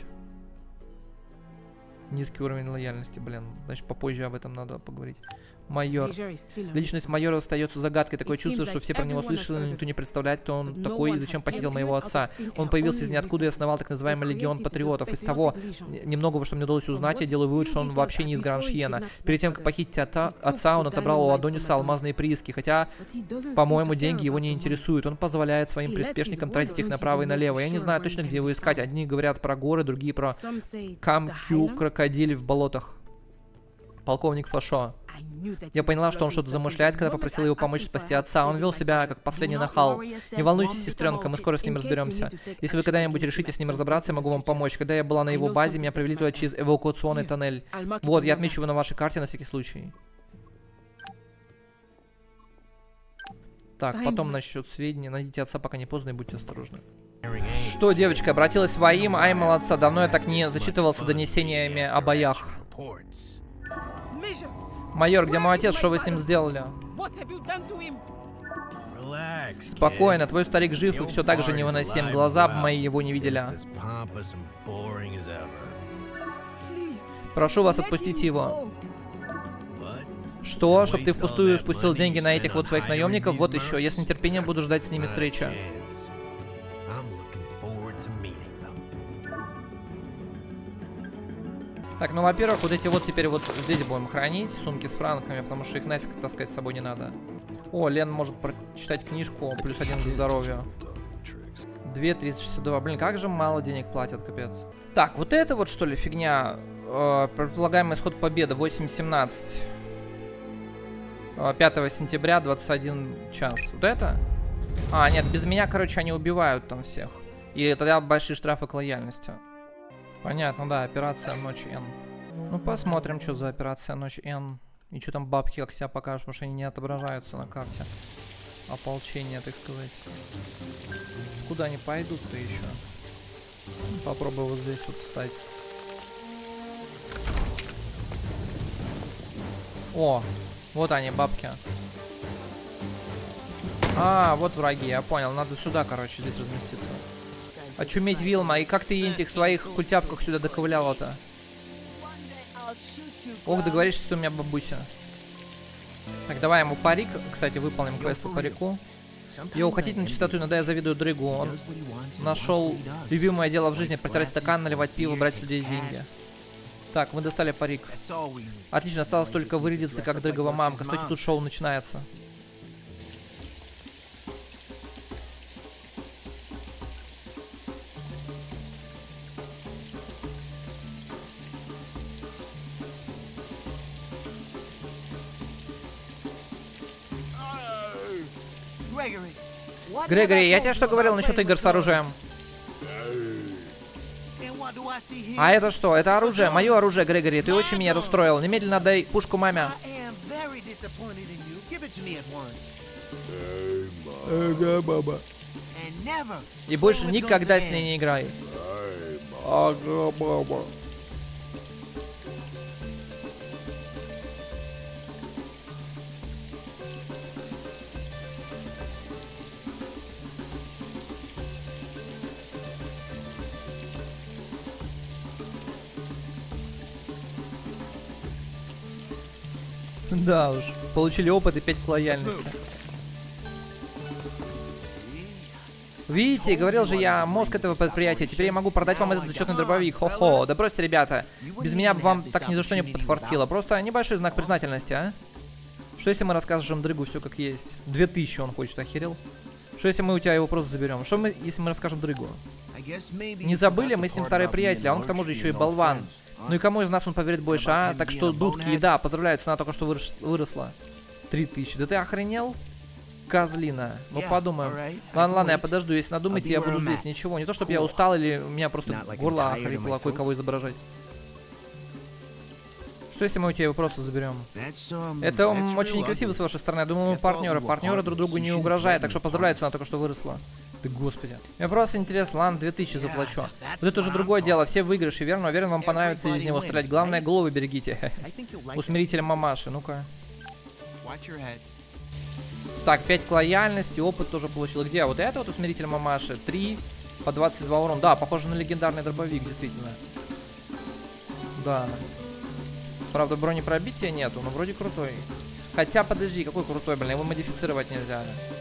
Низкий уровень лояльности, блин. Значит, попозже об этом надо поговорить. Майор. Личность майора остается загадкой. Такое чувство, что все про него слышали, но никто не представляет, кто он такой и зачем похитил моего отца. Он появился из ниоткуда и основал так называемый Легион Патриотов. Из того немногого, что мне удалось узнать, я делаю вывод, что он вообще не из Граншьена. Перед тем, как похитить отца, он отобрал у Адониса алмазные прииски, хотя, по-моему, деньги его не интересуют. Он позволяет своим приспешникам тратить их направо и налево. Я не знаю точно, где его искать. Одни говорят про горы, другие про Камкю, крокодилей в болотах. Полковник Фашо. Я поняла, что он что-то замышляет, когда попросила его помочь спасти отца. Он вел себя как последний нахал. Не волнуйтесь, сестренка, мы скоро с ним разберемся. Если вы когда-нибудь решите с ним разобраться, я могу вам помочь. Когда я была на его базе, меня привели туда через эвакуационный тоннель. Вот, я отмечу его на вашей карте на всякий случай. Так, потом насчет сведений. Найдите отца, пока не поздно, и будьте осторожны. Что, девочка, обратилась в АИМ? Ай, молодца, давно я так не зачитывался донесениями о боях. Майор, где мой отец? Что вы с ним сделали? Спокойно, твой старик жив и все так же невыносим. Глаза мои его не видели. Прошу вас, отпустить его. Что? Чтоб ты впустую спустил деньги на этих вот своих наемников? Вот еще. Я с нетерпением буду ждать с ними встречи. Так, ну, во-первых, вот эти вот теперь вот здесь будем хранить, сумки с франками, потому что их нафиг таскать с собой не надо. О, Лен может прочитать книжку, плюс 1 к здоровью. 2,362. Блин, как же мало денег платят, капец. Так, вот это вот, что ли, фигня. Предполагаемый исход победы 8:17. 5 сентября, 21 час. Вот это? А, нет, без меня, короче, они убивают там всех. И тогда большие штрафы к лояльности. Понятно, да, операция Ночь Н. Ну, посмотрим, что за операция Ночь Н. И что там бабки как себя покажут, потому что они не отображаются на карте. Ополчение, так сказать. Куда они пойдут-то еще? Попробую вот здесь вот встать. О, вот они, бабки. А, вот враги, я понял. Надо сюда, короче, здесь разместиться. Очуметь, Вилма, и как ты этих своих культяпках сюда доковыляла-то? Ох, договоришься, что у меня бабуся. Так, давай ему парик. Кстати, выполним квест по парику. Йоу, хотите на чистоту? Иногда я завидую Дрыгу. Он нашел любимое дело в жизни. Протирать стакан, наливать пиво, брать с людей деньги. Так, мы достали парик. Отлично, осталось только вырядиться, как Дрыгова мамка. Стойте, тут шоу начинается. Грегори, я тебе что говорил насчет игр с оружием? А это что? Это оружие, мое оружие, Грегори. Ты очень меня расстроил. Немедленно дай пушку маме. Ага, баба. И больше никогда с ней не играй. Ага, баба. Да уж, получили опыт и 5 к лояльности. Видите, говорил же я, мозг этого предприятия. Теперь я могу продать вам этот зачетный дробовик. Хо-хо, да бросьте, ребята. Без меня бы вам так ни за что не подфартило. Просто небольшой знак признательности, а? Что если мы расскажем Дрыгу все как есть? 2000 он хочет, охерел? Что если мы у тебя его просто заберем? Что мы, если мы расскажем Дрыгу? Не забыли, мы с ним старые приятели, а он к тому же еще и болван. Ну и кому из нас он поверит больше, а? Так что, дудки, и да, поздравляю, цена только что выросла. 3000. Да ты охренел? Козлина. Ну подумаем. Ладно, я подожду, если надумаете, я буду здесь. Ничего, не то, чтобы я устал или у меня просто горло охрипло кое-кого изображать. Что если мы у тебя его просто заберем? Это очень некрасиво с вашей стороны. Я думаю, мы партнеры. Партнеры друг другу не угрожают, так что поздравляю, цена только что выросла. Ты господи. Мне просто интересно, ладно, 2000 заплачу. Вот это уже другое дело, все выигрыши, верно? Уверен, вам понравится из него стрелять. Главное, головы берегите. Усмиритель мамаши, ну-ка. Так, 5 к лояльности, опыт тоже получил. Где? Вот это вот усмиритель мамаши. 3 по 22 урон. Да, похоже на легендарный дробовик, действительно. Да. Правда, бронепробития нету, но вроде крутой. Хотя, подожди, какой крутой, блин, его модифицировать нельзя.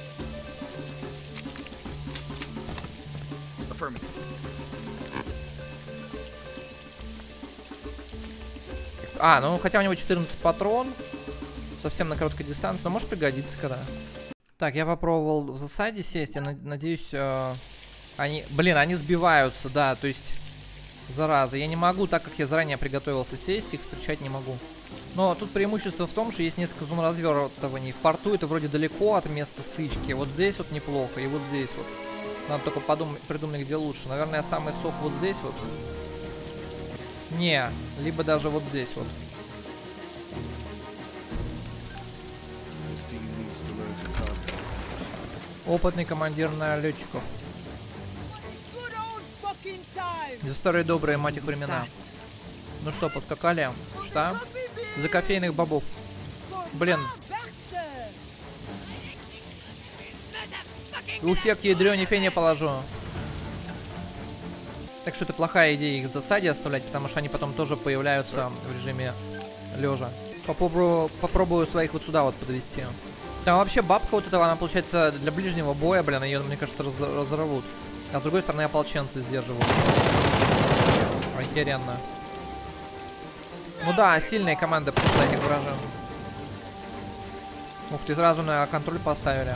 А, ну хотя у него 14 патрон. Совсем на короткой дистанции, но может пригодиться когда. Так, я попробовал в засаде сесть. Я надеюсь, они... Блин, они сбиваются, да, то есть... Зараза, я не могу, так как я заранее приготовился сесть, их встречать не могу. Но тут преимущество в том, что есть несколько зон развертываний. В порту это вроде далеко от места стычки. Вот здесь вот неплохо, и вот здесь вот. Надо только придумать, где лучше. Наверное, самый сок вот здесь вот. Не, либо даже вот здесь вот. Опытный командир налетчиков. За старые добрые, мать их, времена. Ну что, поскакали? Что? За кофейных бобов. Блин. У всех ядрёне фене положу. Так что это плохая идея их в засаде оставлять, потому что они потом тоже появляются в режиме лежа. Попробую своих вот сюда вот подвести. Там вообще бабка вот этого, она получается для ближнего боя, блин, ее, мне кажется, разорвут. А с другой стороны ополченцы сдерживают. Охеренно. Ну да, сильная команда пришла этих вражин. Ух ты, сразу на контроль поставили.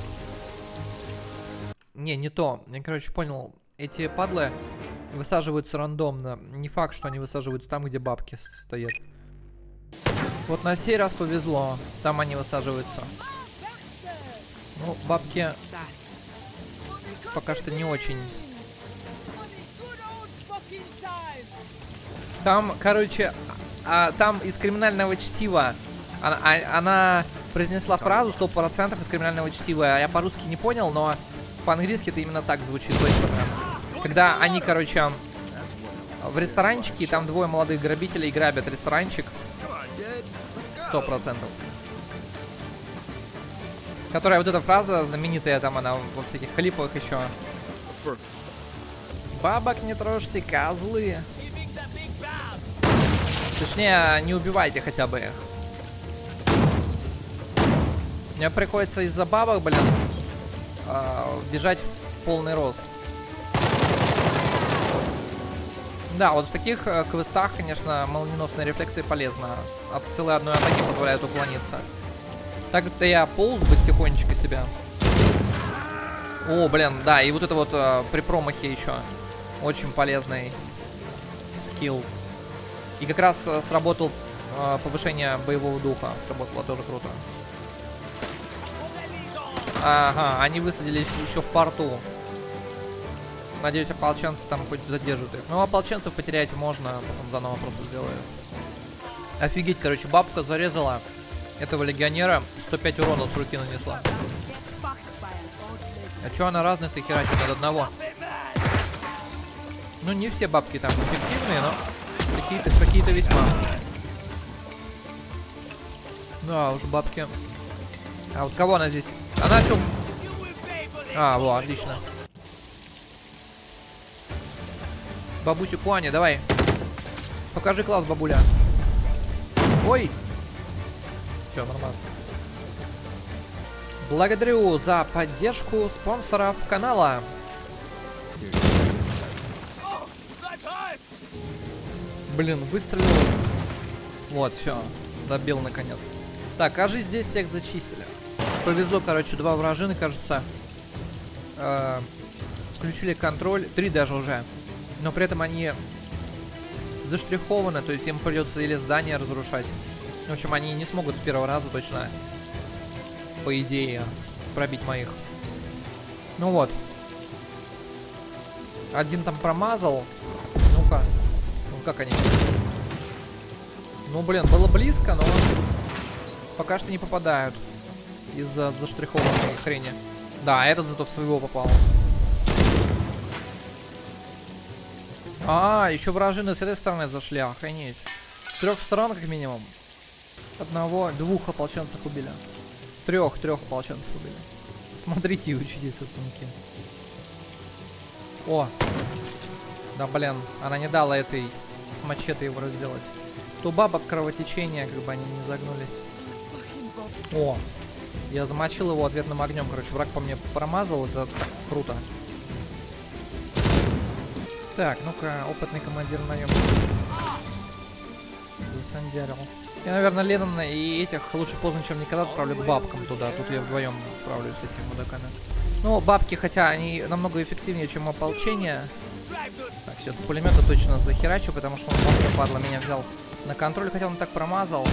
Не то. Я, короче, понял. Эти падлы высаживаются рандомно. Не факт, что они высаживаются там, где бабки стоят. Вот на сей раз повезло. Там они высаживаются. Ну, бабки... Пока что не очень. Там, короче, там из криминального чтива она произнесла фразу 100% из криминального чтива. Я по-русски не понял, но по-английски это именно так звучит точно. Когда они, короче, в ресторанчике, там двое молодых грабителей грабят ресторанчик. 100%. Которая вот эта фраза знаменитая, там она во всяких клипах еще. Бабок не трожьте, козлы. Точнее, не убивайте хотя бы их. Мне приходится из-за бабок, блин, бежать в полный рост. Да, вот в таких квестах, конечно, молниеносные рефлексы полезно. От целой одной атаки позволяют уклониться. Так-то я полз бы тихонечко себя. О, блин, да, и вот это вот при промахе еще. Очень полезный скилл. И как раз сработал повышение боевого духа. Сработало тоже круто. Ага, они высадились еще в порту. Надеюсь, ополченцы там хоть задержат их. Ну, ополченцев потерять можно, потом заново просто сделаю. Офигеть, короче, бабка зарезала этого легионера, 105 урона с руки нанесла. А чё она разных-то херачит от одного? Ну, не все бабки там эффективные, но какие-то весьма. Да, уже бабки. А вот кого она здесь? Она чё? А, во, отлично. Бабусю Куани, давай. Покажи класс, бабуля. Ой. Все, нормально. Благодарю за поддержку спонсоров канала. Блин, выстрелил. Вот, все. Добил наконец. Так, кажется, здесь всех зачистили. Повезло, короче, два вражины, кажется. Включили контроль. 3 даже уже. Но при этом они заштрихованы, то есть им придется или здание разрушать. В общем, они не смогут с первого раза точно, по идее, пробить моих. Ну вот. Один там промазал. Ну-ка. Ну как они? Ну, блин, было близко, но пока что не попадают из-за заштрихованной хрени. Да, этот зато в своего попал. А, еще вражины с этой стороны зашли, охренеть. С 3 сторон, как минимум. Двух ополченцев убили. Трех ополченцев убили. Смотрите и учитесь, сосунки. О! Да, блин, она не дала этой с мачете его разделать. То бабок кровотечения, как бы они не загнулись. О! Я замочил его ответным огнем. Короче, враг по мне промазал. Это так круто. Так, ну-ка, опытный командир наемник. Засандярил. Я, наверное, Леннона и этих лучше поздно, чем никогда отправлю к бабкам туда. Тут я вдвоем справлюсь с этими мудаками. Ну, бабки, хотя они намного эффективнее, чем ополчение. Так, сейчас с пулемета точно захерачу, потому что он вообще, падла, меня взял на контроль, хотя он так промазал.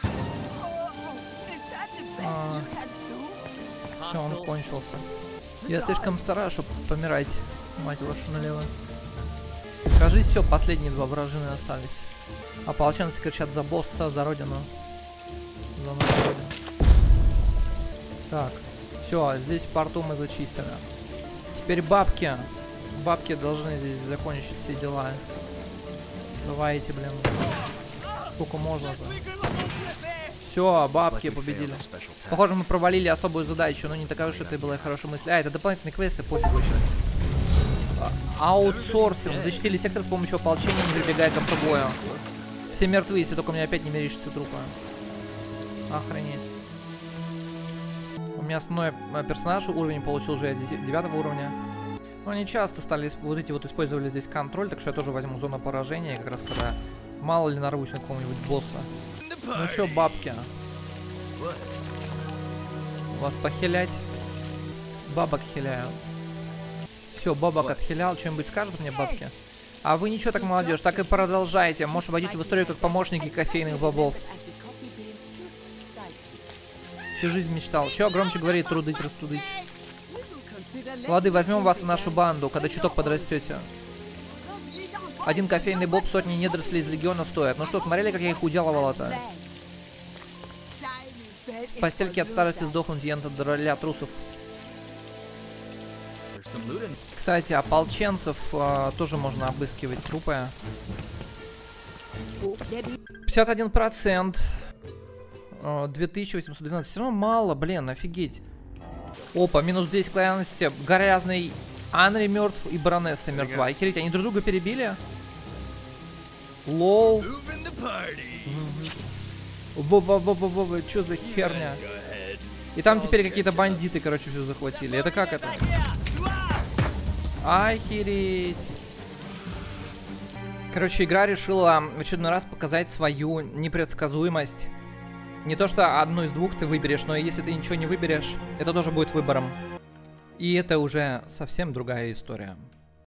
Все, он кончился. Я слишком стара, чтобы помирать. Мать вашу налево. Кажись, все, последние 2 вражины остались. Ополченцы кричат за босса, за родину. За нашу родину. Так, все, здесь в порту мы зачистили. Теперь бабки. Бабки должны здесь закончить все дела. Давайте, блин. Сколько можно-то? Все, бабки победили. Похоже, мы провалили особую задачу, но не такая уж это и была хорошая мысль. А, это дополнительные квесты, пофигу еще. Аутсорсинг. Защитили сектор с помощью ополчения, не прибегая к контрбою. Все мертвы, если только у меня опять не мерещится трупа. Охренеть. У меня основной персонаж уровень получил уже 9 уровня. Но они часто стали, вот эти вот использовали здесь контроль, так что я тоже возьму зону поражения, как раз когда мало ли нарвусь на какого-нибудь босса. Ну чё, бабки? Вас похилять? Бабок хиляю. Все, бабок отхилял. Что-нибудь скажут мне бабки? А вы ничего так, молодежь, так и продолжайте. Может, войдите в историю как помощники кофейных бобов. Всю жизнь мечтал. Че громче говорит, трудыть, растудыть. Лады, возьмем вас в нашу банду, когда чуток подрастете. Один кофейный боб сотни недорослей из легиона стоит. Ну что, смотрели, как я их уделывал-то? Постельки от старости сдохнут, ента для трусов. Кстати, ополченцев тоже можно обыскивать трупы. 51%. 2812. Все равно мало, блин, офигеть. Опа, минус 10 к лояльности. Грязный Анри мертв и баронесса мертва. Охереть, они друг друга перебили? Лол. Во-во-во-во-во, что за херня? И там теперь какие-то бандиты, короче, все захватили. Это как это? Охереть. Короче, игра решила в очередной раз показать свою непредсказуемость. Не то, что одну из двух ты выберешь, но если ты ничего не выберешь, это тоже будет выбором. И это уже совсем другая история.